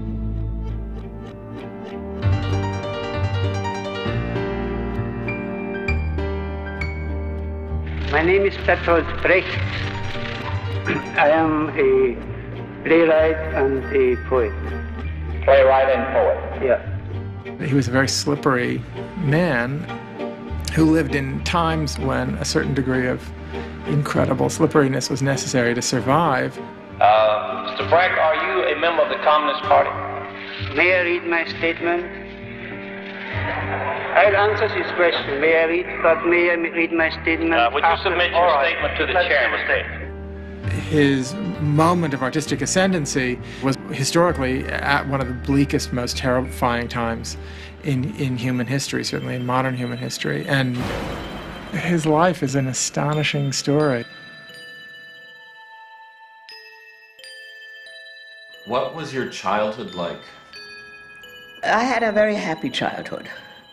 My name is Bertolt Brecht. I am a playwright and a poet. Playwright and poet. Yeah. He was a very slippery man who lived in times when a certain degree of incredible slipperiness was necessary to survive. Mr. Brecht, are you a member of the Communist Party? May I read my statement? I'll answer this question. May I read my statement? Would you submit your statement to the chairman? His moment of artistic ascendancy was historically at one of the bleakest, most terrifying times in human history, certainly in modern human history. And his life is an astonishing story. What was your childhood like? I had a very happy childhood.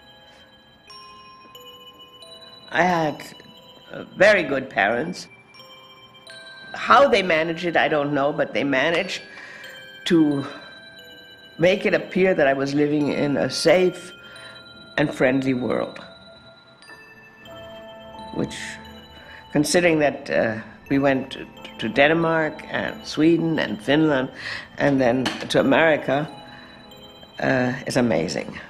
I had very good parents. How they managed it, I don't know, but they managed to make it appear that I was living in a safe and friendly world. Which, considering that we went to Denmark and Sweden and Finland and then to America, is amazing.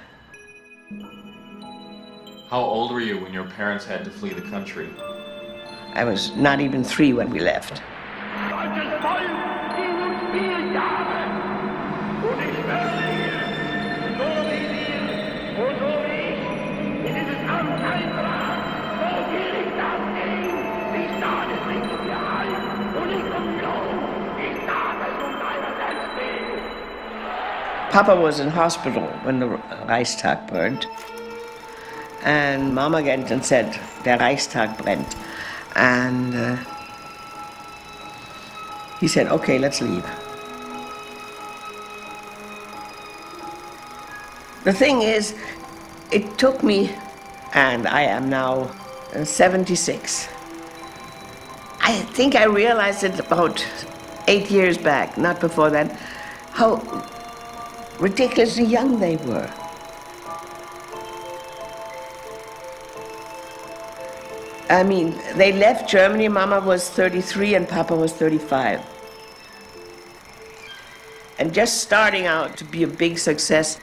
How old were you when your parents had to flee the country? I was not even 3 when we left. Papa was in hospital when the Reichstag burned. And Mama went and said, der Reichstag brennt. And he said, okay, let's leave. The thing is, it took me, and I am now 76. I think I realized it about 8 years back, not before that, how ridiculously young they were. I mean, they left Germany, Mama was 33 and Papa was 35. And just starting out to be a big success.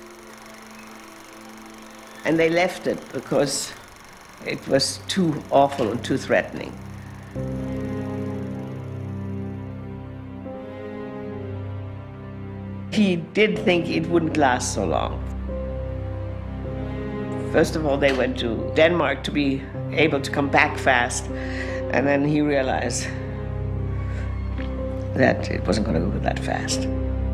And they left it because it was too awful and too threatening. He did think it wouldn't last so long. First of all, they went to Denmark to be able to come back fast, and then he realized that it wasn't going to go that fast.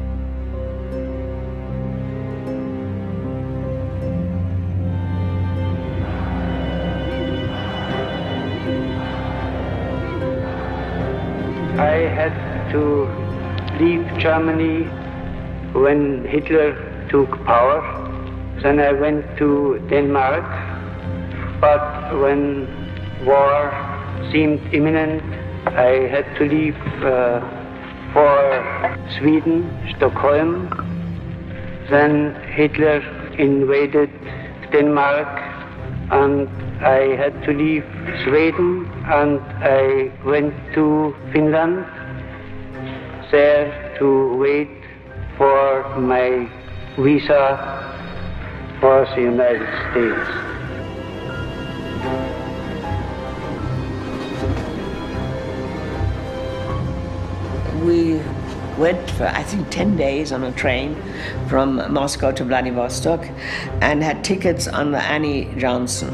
I had to leave Germany when Hitler took power. Then I went to Denmark, but when war seemed imminent, I had to leave for Sweden, Stockholm. Then Hitler invaded Denmark, and I had to leave Sweden, and I went to Finland, there to wait for my visa for the United States. We went for, I think, 10 days on a train from Moscow to Vladivostok and had tickets on the Annie Johnson.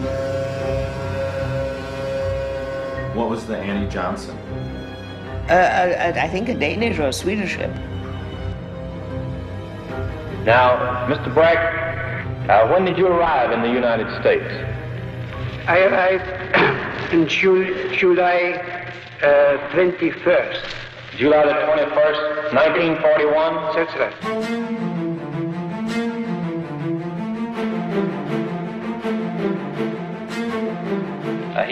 What was the Annie Johnson? I think a Danish or a Swedish ship. Now, Mr. Brecht, when did you arrive in the United States? I arrived in July 21st. July the 21st, 1941? That's right.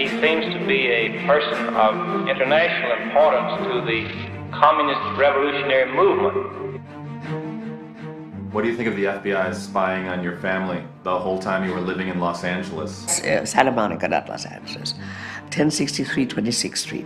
he seems to be a person of international importance to the communist revolutionary movement. What do you think of the FBI spying on your family the whole time you were living in Los Angeles? Santa Monica, not Los Angeles. 1063 26th Street.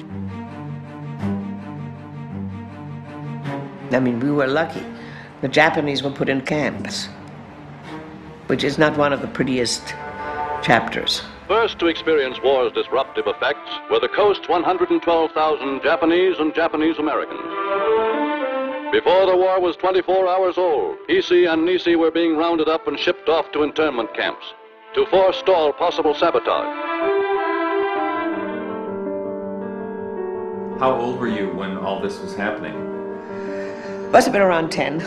I mean, we were lucky. The Japanese were put in camps, which is not one of the prettiest chapters. First to experience war's disruptive effects were the coast's 112,000 Japanese and Japanese Americans. Before the war was 24 hours old, Isi and Nisi were being rounded up and shipped off to internment camps to forestall possible sabotage. How old were you when all this was happening? Must have been around 10.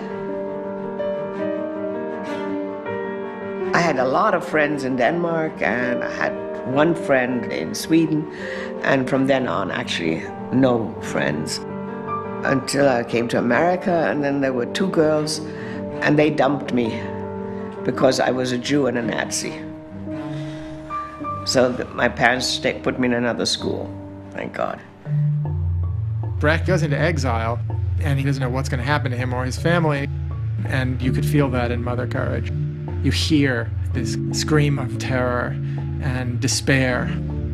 I had a lot of friends in Denmark, and I had one friend in Sweden, and from then on, actually, no friends. Until I came to America, and then there were 2 girls, and they dumped me because I was a Jew and a Nazi. So my parents put me in another school, thank God. Brecht goes into exile, and he doesn't know what's going to happen to him or his family, and you could feel that in Mother Courage. You hear this scream of terror and despair.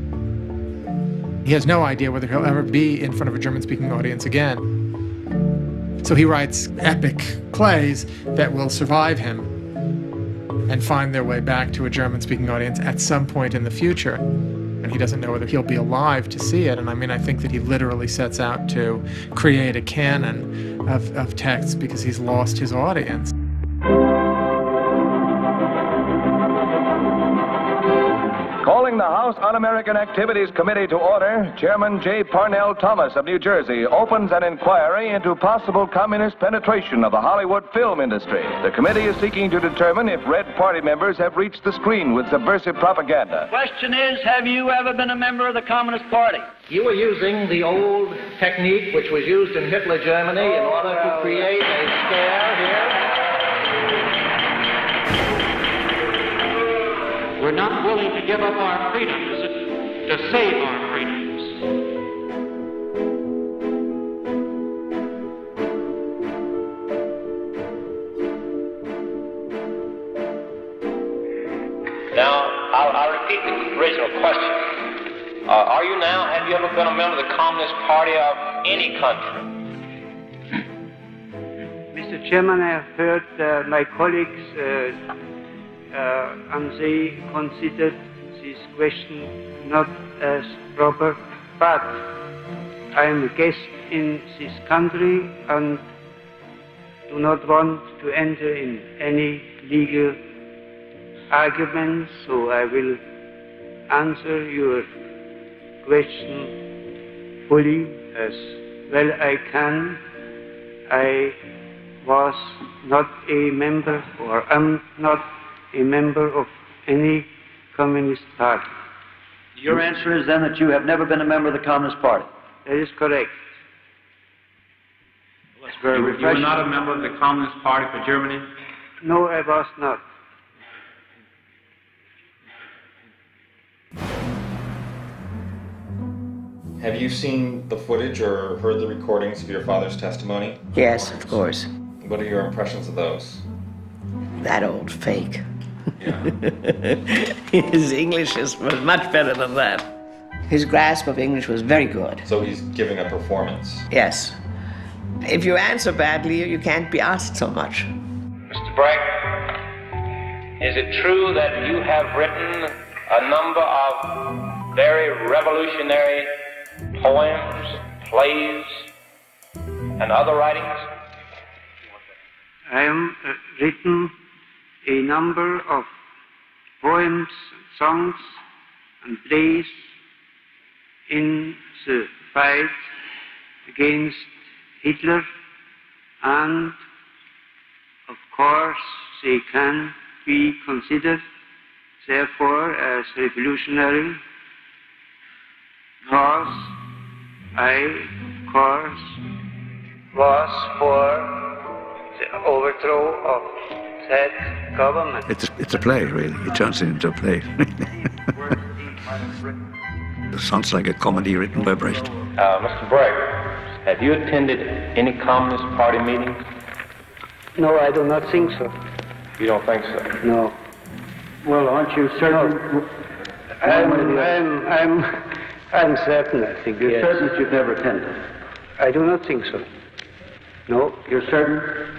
He has no idea whether he'll ever be in front of a German-speaking audience again. So he writes epic plays that will survive him and find their way back to a German-speaking audience at some point in the future. And he doesn't know whether he'll be alive to see it. And I mean, I think that he literally sets out to create a canon of texts because he's lost his audience. Calling the House Un-American Activities Committee to order, Chairman J. Parnell Thomas of New Jersey opens an inquiry into possible communist penetration of the Hollywood film industry. The committee is seeking to determine if Red Party members have reached the screen with subversive propaganda. Question is, have you ever been a member of the Communist Party? You were using the old technique which was used in Hitler Germany in order to create a scare here. We're not willing to give up our freedoms to save our freedoms. Now, I'll repeat the original question. Have you ever been a member of the Communist Party of any country? Mr. Chairman, I have heard my colleagues and they considered this question not as proper, but I am a guest in this country and do not want to enter in any legal arguments, so I will answer your question fully as well I can. I was not a member, or am not a member of any communist party. Your answer is then that you have never been a member of the Communist Party. That is correct. Well, that's very refreshing. You were not a member of the Communist Party for Germany? No, I was not. Have you seen the footage or heard the recordings of your father's testimony? Yes, of course. What are your impressions of those? That old fake. Yeah. His English was much better than that. His grasp of English was very good. So he's giving a performance? Yes. If you answer badly, you can't be asked so much. Mr. Brecht, is it true that you have written a number of very revolutionary poems, plays, and other writings? I have written a number of poems, songs, and plays in the fight against Hitler, and of course they can be considered therefore as revolutionary, because I, of course, was for the overthrow of that government. It's a play, really. It turns it into a play. It sounds like a comedy written by Brecht. Mr. Brecht, have you attended any Communist Party meetings? No, I do not think so. You don't think so? No. Well, aren't you certain? I'm certain, I think. You're yes. certain that you've never attended? I do not think so. No. You're certain?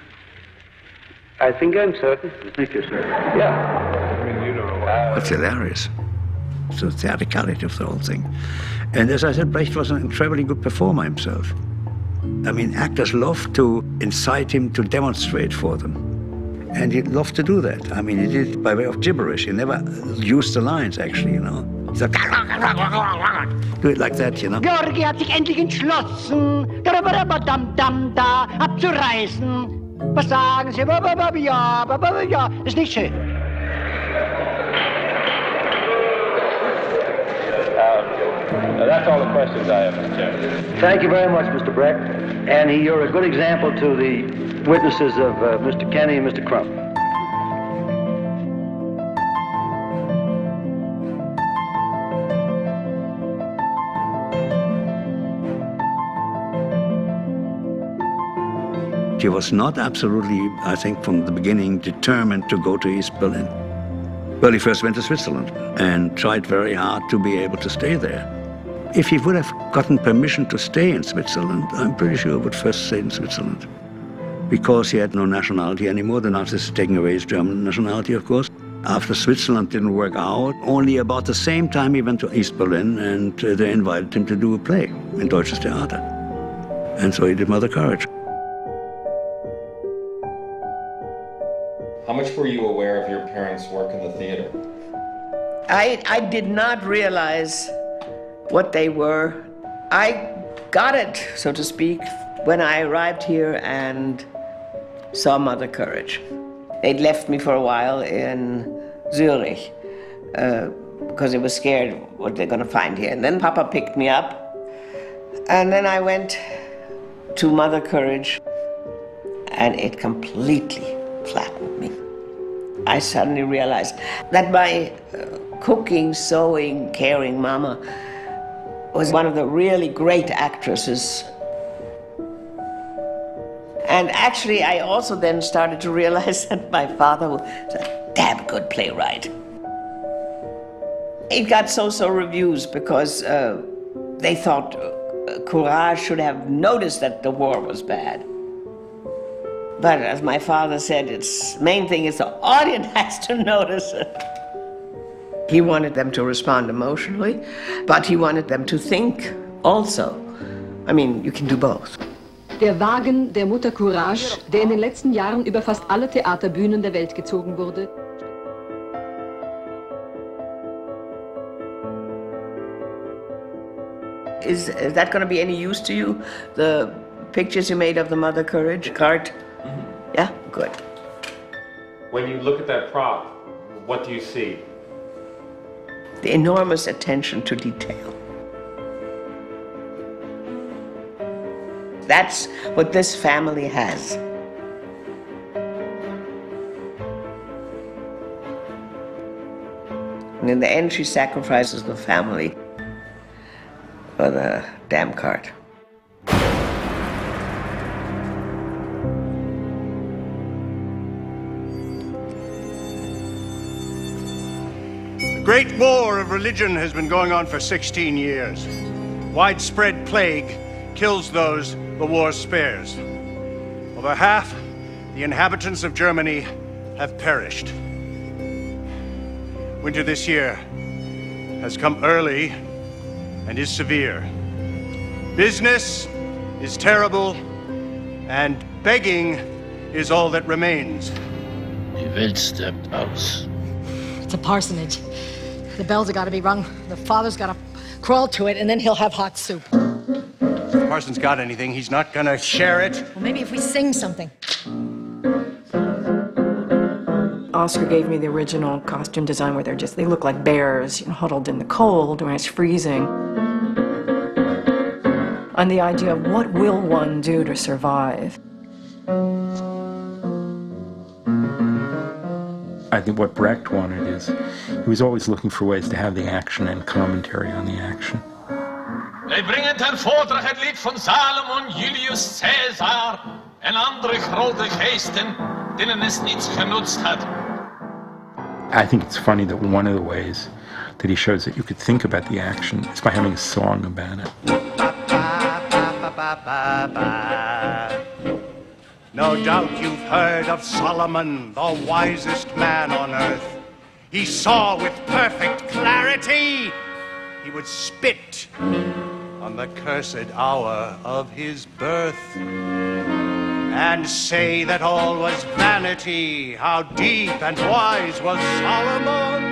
I think I'm certain. You think you're certain? Yeah. It's hilarious. It's the theatricality of the whole thing. And as I said, Brecht was an incredibly good performer himself. I mean, actors love to incite him to demonstrate for them. And he loved to do that. I mean, he did it by way of gibberish. He never used the lines, actually, you know. He said, do it like that, you know. Georgi hat sich endlich entschlossen, da abzureißen. Was sagen Sie? Ja, ist nicht schön. That's all the questions I have, Mr. Chairman. Thank you very much, Mr. Brecht. And you're a good example to the witnesses of Mr. Kenny and Mr. Crump. He was not absolutely, I think, from the beginning, determined to go to East Berlin. Well, he first went to Switzerland and tried very hard to be able to stay there. If he would have gotten permission to stay in Switzerland, I'm pretty sure he would first stay in Switzerland. Because he had no nationality anymore. The Nazis had taken away his German nationality, of course. After Switzerland didn't work out, only about the same time he went to East Berlin and they invited him to do a play in Deutsches Theater. And so he did Mother Courage. How much were you aware of your parents' work in the theater? I did not realize what they were. I got it, so to speak, when I arrived here and saw Mother Courage. They'd left me for a while in Zurich because they were scared what they're going to find here. And then Papa picked me up, and then I went to Mother Courage, and it completely flattened me. I suddenly realized that my cooking, sewing, caring mama was one of the really great actresses. And actually, I also then started to realize that my father was a damn good playwright. It got so-so reviews because they thought Courage should have noticed that the war was bad. But as my father said, its main thing is the audience has to notice it. He wanted them to respond emotionally, but he wanted them to think also. I mean, you can do both. Der Wagen der Mutter Courage, der in den letzten Jahren über fast alle Theaterbühnen der Welt gezogen wurde. Is that going to be any use to you? The pictures you made of the Mother Courage cart? Mm-hmm. Yeah? Good. When you look at that prop, what do you see? The enormous attention to detail. That's what this family has. And in the end, she sacrifices the family for the damn cart. The Great War of Religion has been going on for 16 years. Widespread plague kills those the war spares. Over half the inhabitants of Germany have perished. Winter this year has come early and is severe. Business is terrible, and begging is all that remains. Die Welt stirbt aus. It's a parsonage. The bells have got to be rung. The father's got to crawl to it, and then he'll have hot soup. If the parson's got anything, he's not gonna share it. Well, maybe if we sing something. Oscar gave me the original costume design where they look like bears, huddled in the cold when it's freezing. And the idea of what will one do to survive? I think what Brecht wanted is, he was always looking for ways to have the action and commentary on the action. Wij brengen ten voordracht het lied van Salomon, Julius Caesar en andere grote geesten, denen es niets genutzt had. I think it's funny that one of the ways that he shows that you could think about the action is by having a song about it. No doubt you've heard of Solomon, the wisest man on earth. He saw with perfect clarity. He would spit on the cursed hour of his birth and say that all was vanity. How deep and wise was Solomon.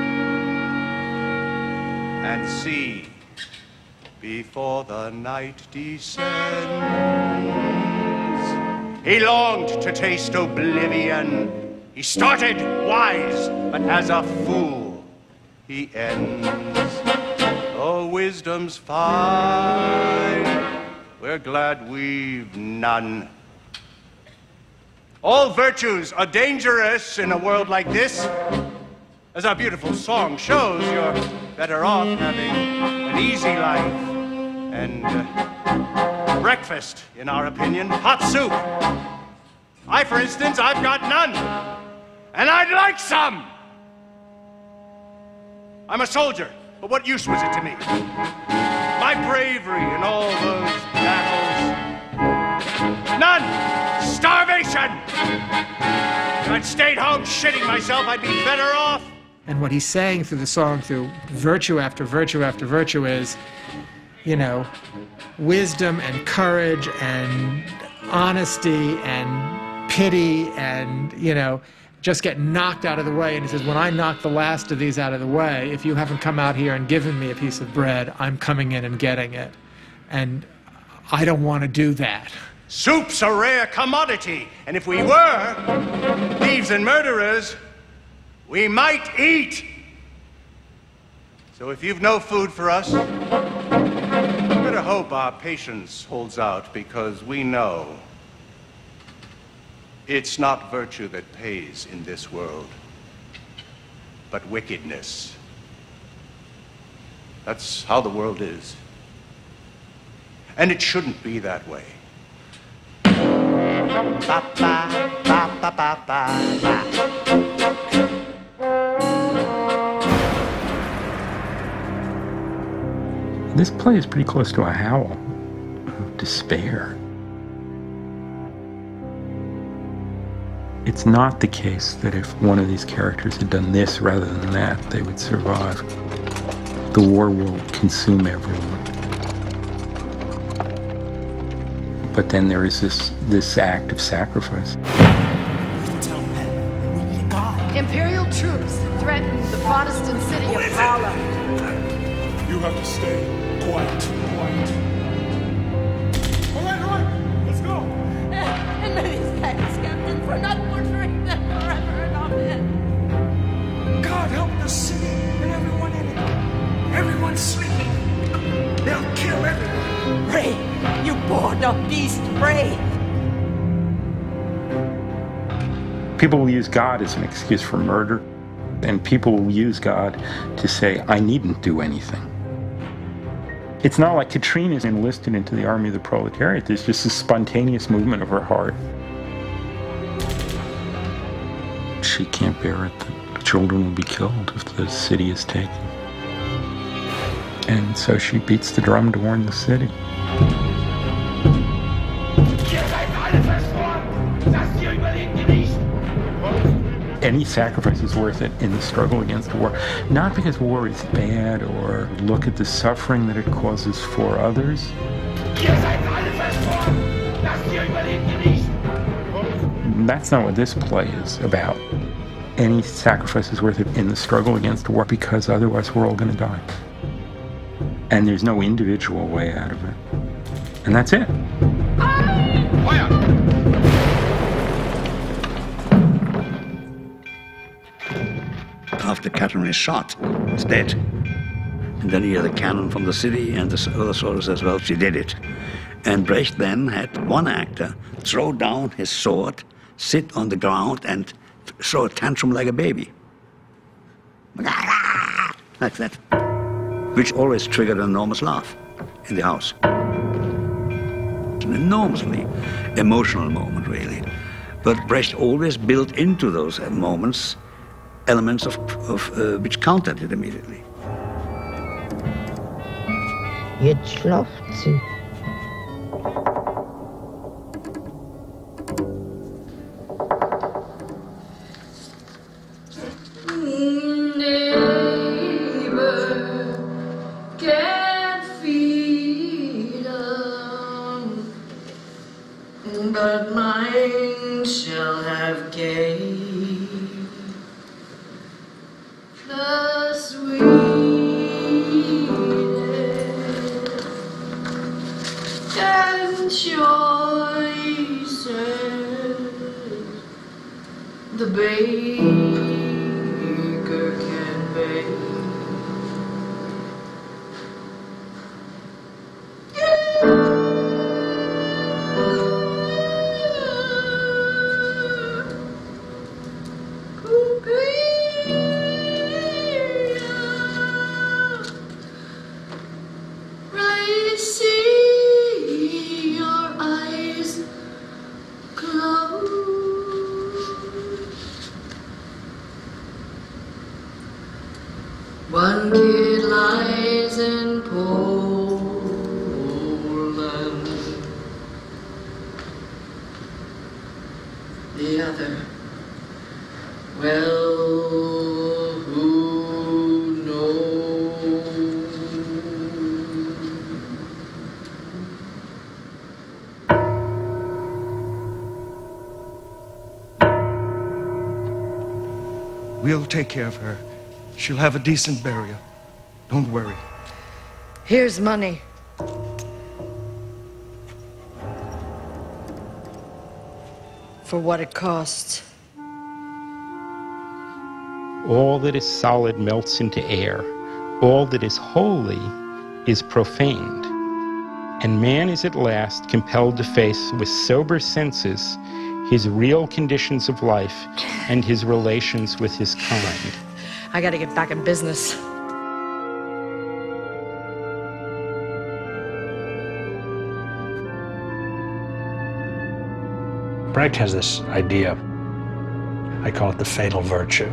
And see, before the night descends, he longed to taste oblivion. He started wise, but as a fool he ends. Oh, wisdom's fine, we're glad we've none. All virtues are dangerous in a world like this. As our beautiful song shows, you're better off having an easy life and breakfast, in our opinion, hot soup. I, for instance, I've got none, and I'd like some. I'm a soldier, but what use was it to me? My bravery in all those battles, none. Starvation. If I'd stayed home shitting myself, I'd be better off. And what he's saying through the song, through virtue after virtue after virtue, is, you know, wisdom and courage and honesty and pity and, you know, just get knocked out of the way. And he says, when I knock the last of these out of the way, if you haven't come out here and given me a piece of bread, I'm coming in and getting it. And I don't want to do that. Soup's a rare commodity, and if we were thieves and murderers, we might eat. So if you've no food for us, we better hope our patience holds out, because we know it's not virtue that pays in this world, but wickedness. That's how the world is. And it shouldn't be that way. This play is pretty close to a howl of despair. It's not the case that if one of these characters had done this rather than that, they would survive. The war will consume everyone. But then there is this act of sacrifice. Imperial troops threaten the Protestant city of Halle. You have to stay quiet. All right, let's go. And many thanks, Captain, for not butchering them forever and amen. God help the city and everyone in it. Everyone's sleeping. They'll kill everyone. Pray, you born of beast, pray. People will use God as an excuse for murder, and people will use God to say, I needn't do anything. It's not like Katrina is enlisted into the army of the proletariat. There's just a spontaneous movement of her heart. She can't bear it that children will be killed if the city is taken. And so she beats the drum to warn the city. Any sacrifice is worth it in the struggle against the war. Not because war is bad or look at the suffering that it causes for others. That's not what this play is about. Any sacrifice is worth it in the struggle against the war, because otherwise we're all going to die. And there's no individual way out of it. And that's it. After Catherine is shot, is dead. And then you hear the cannon from the city, and the other soldier says, well, she did it. And Brecht then had one actor throw down his sword, sit on the ground, and throw a tantrum like a baby. Like that. Which always triggered an enormous laugh in the house. It's an enormously emotional moment, really. But Brecht always built into those moments elements of which countered it immediately. Jetzt schlaft sie. But mine shall have gained the sweetest and choicest the baker can bake. One kid lies in Poland, the other, well, who knows? We'll take care of her. She'll have a decent burial. Don't worry. Here's money. For what it costs. All that is solid melts into air. All that is holy is profaned. And man is at last compelled to face with sober senses his real conditions of life and his relations with his kind. I gotta get back in business. Brecht has this idea, I call it the fatal virtue.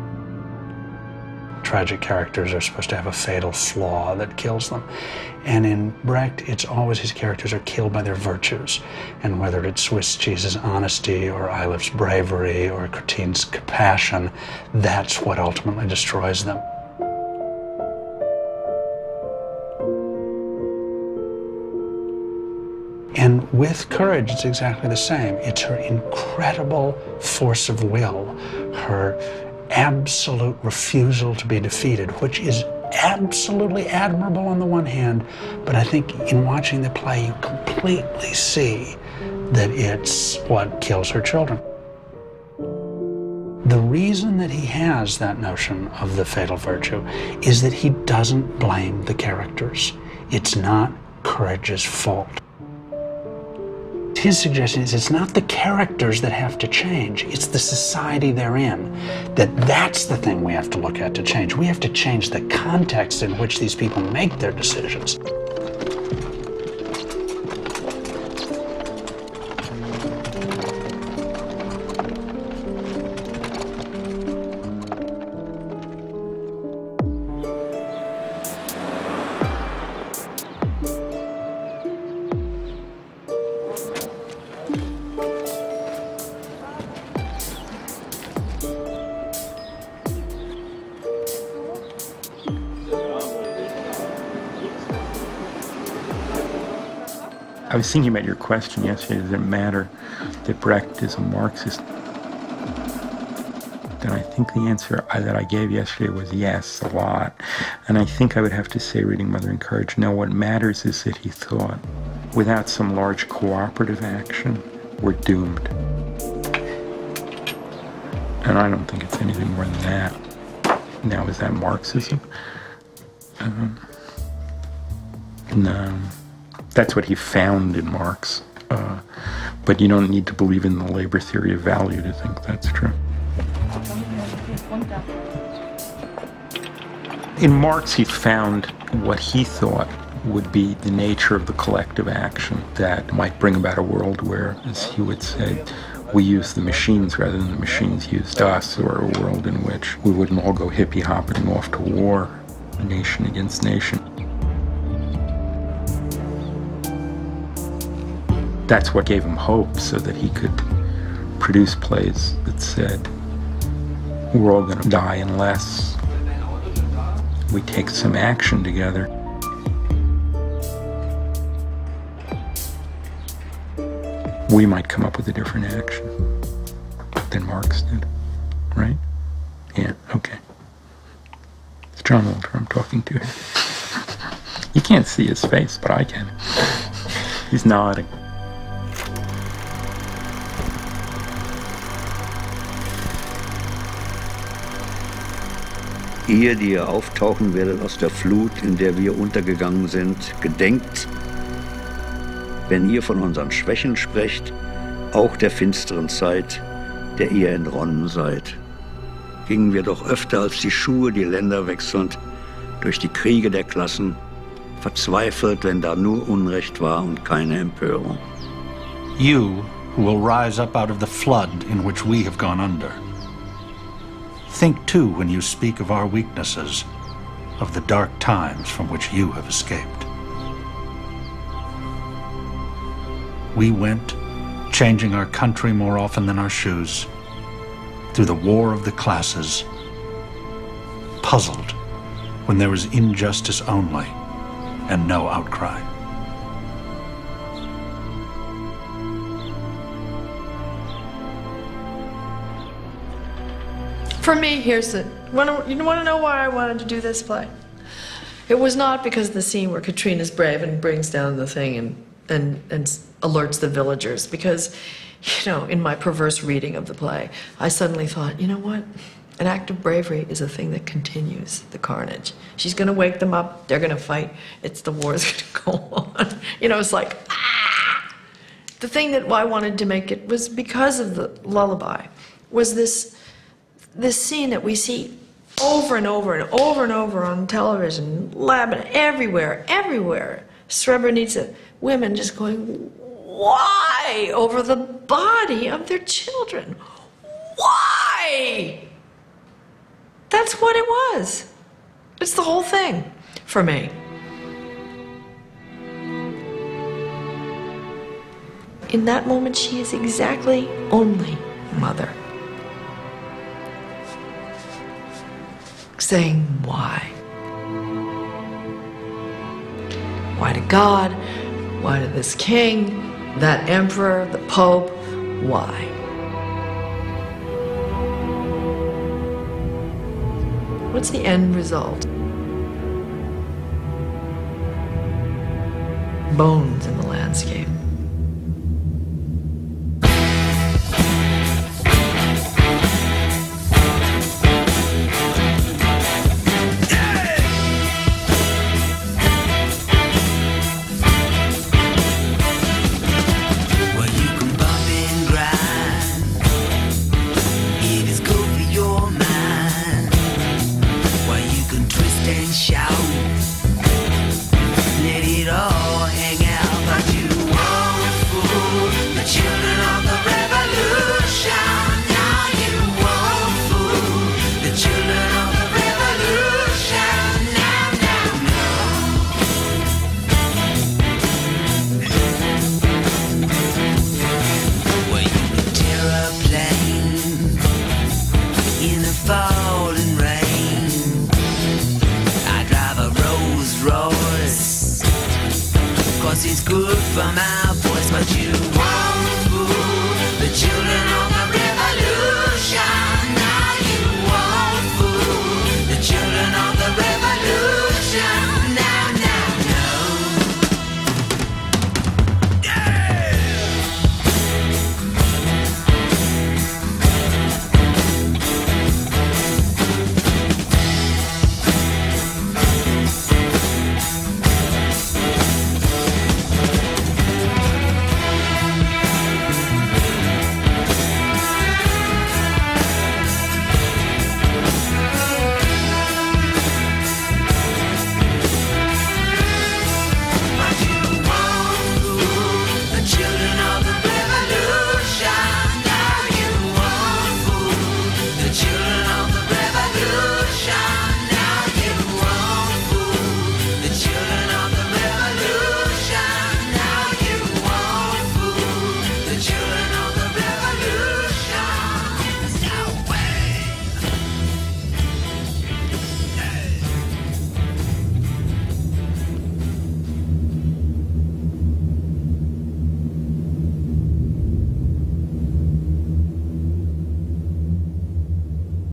Tragic characters are supposed to have a fatal flaw that kills them. And in Brecht, it's always his characters are killed by their virtues. And whether it's Swiss Cheese's honesty, or Eilif's bravery, or Curtine's compassion, that's what ultimately destroys them. And with courage, it's exactly the same. It's her incredible force of will, her absolute refusal to be defeated, which is absolutely admirable on the one hand, but I think in watching the play, you completely see that it's what kills her children. The reason that he has that notion of the fatal virtue is that he doesn't blame the characters. It's not courage's fault. His suggestion is it's not the characters that have to change, it's the society they're in. That's the thing we have to look at to change. We have to change the context in which these people make their decisions. I was thinking about your question yesterday, does it matter that Brecht is a Marxist? And I think the answer that I gave yesterday was yes, a lot. And I think I would have to say, reading Mother and Courage, no, what matters is that he thought, without some large cooperative action, we're doomed. And I don't think it's anything more than that. Now, is that Marxism? No. That's what he found in Marx. But you don't need to believe in the labor theory of value to think that's true. In Marx, he found what he thought would be the nature of the collective action that might bring about a world where, as he would say, we use the machines rather than the machines used us, or a world in which we wouldn't all go hippie-hopping off to war, nation against nation. That's what gave him hope, so that he could produce plays that said, we're all going to die unless we take some action together. We might come up with a different action than Marx did, right? Yeah, okay. It's John Walter I'm talking to here. You can't see his face, but I can. He's nodding. Ihr, die ihr auftauchen werdet aus der Flut, in der wir untergegangen sind, gedenkt, wenn ihr von unseren Schwächen sprecht, auch der finsteren Zeit, der ihr entronnen seid. Gingen wir doch öfter als die Schuhe die Länder wechselnd, durch die Kriege der Klassen, verzweifelt, wenn da nur Unrecht war und keine Empörung. You who will rise up out of the flood in which we have gone under. Think too, when you speak of our weaknesses, of the dark times from which you have escaped. We went, changing our country more often than our shoes, through the war of the classes, puzzled when there was injustice only and no outcry. For me, here's the... You want to know why I wanted to do this play? It was not because of the scene where Katrina's brave and brings down the thing and alerts the villagers, because, you know, in my perverse reading of the play, I suddenly thought, you know what? An act of bravery is a thing that continues the carnage. She's going to wake them up. They're going to fight. The war's going to go on. You know, it's like, ah! The thing that I wanted to make it was because of the lullaby, was this scene that we see over and over and over and over on television, Lebanon, everywhere. Srebrenica, women just going, why? Over the body of their children. Why? That's what it was. It's the whole thing for me. In that moment, she is exactly only mother. Saying why? Why to God? Why to this king, that emperor, the pope? Why? What's the end result? Bones in the landscape. It's good for my voice, but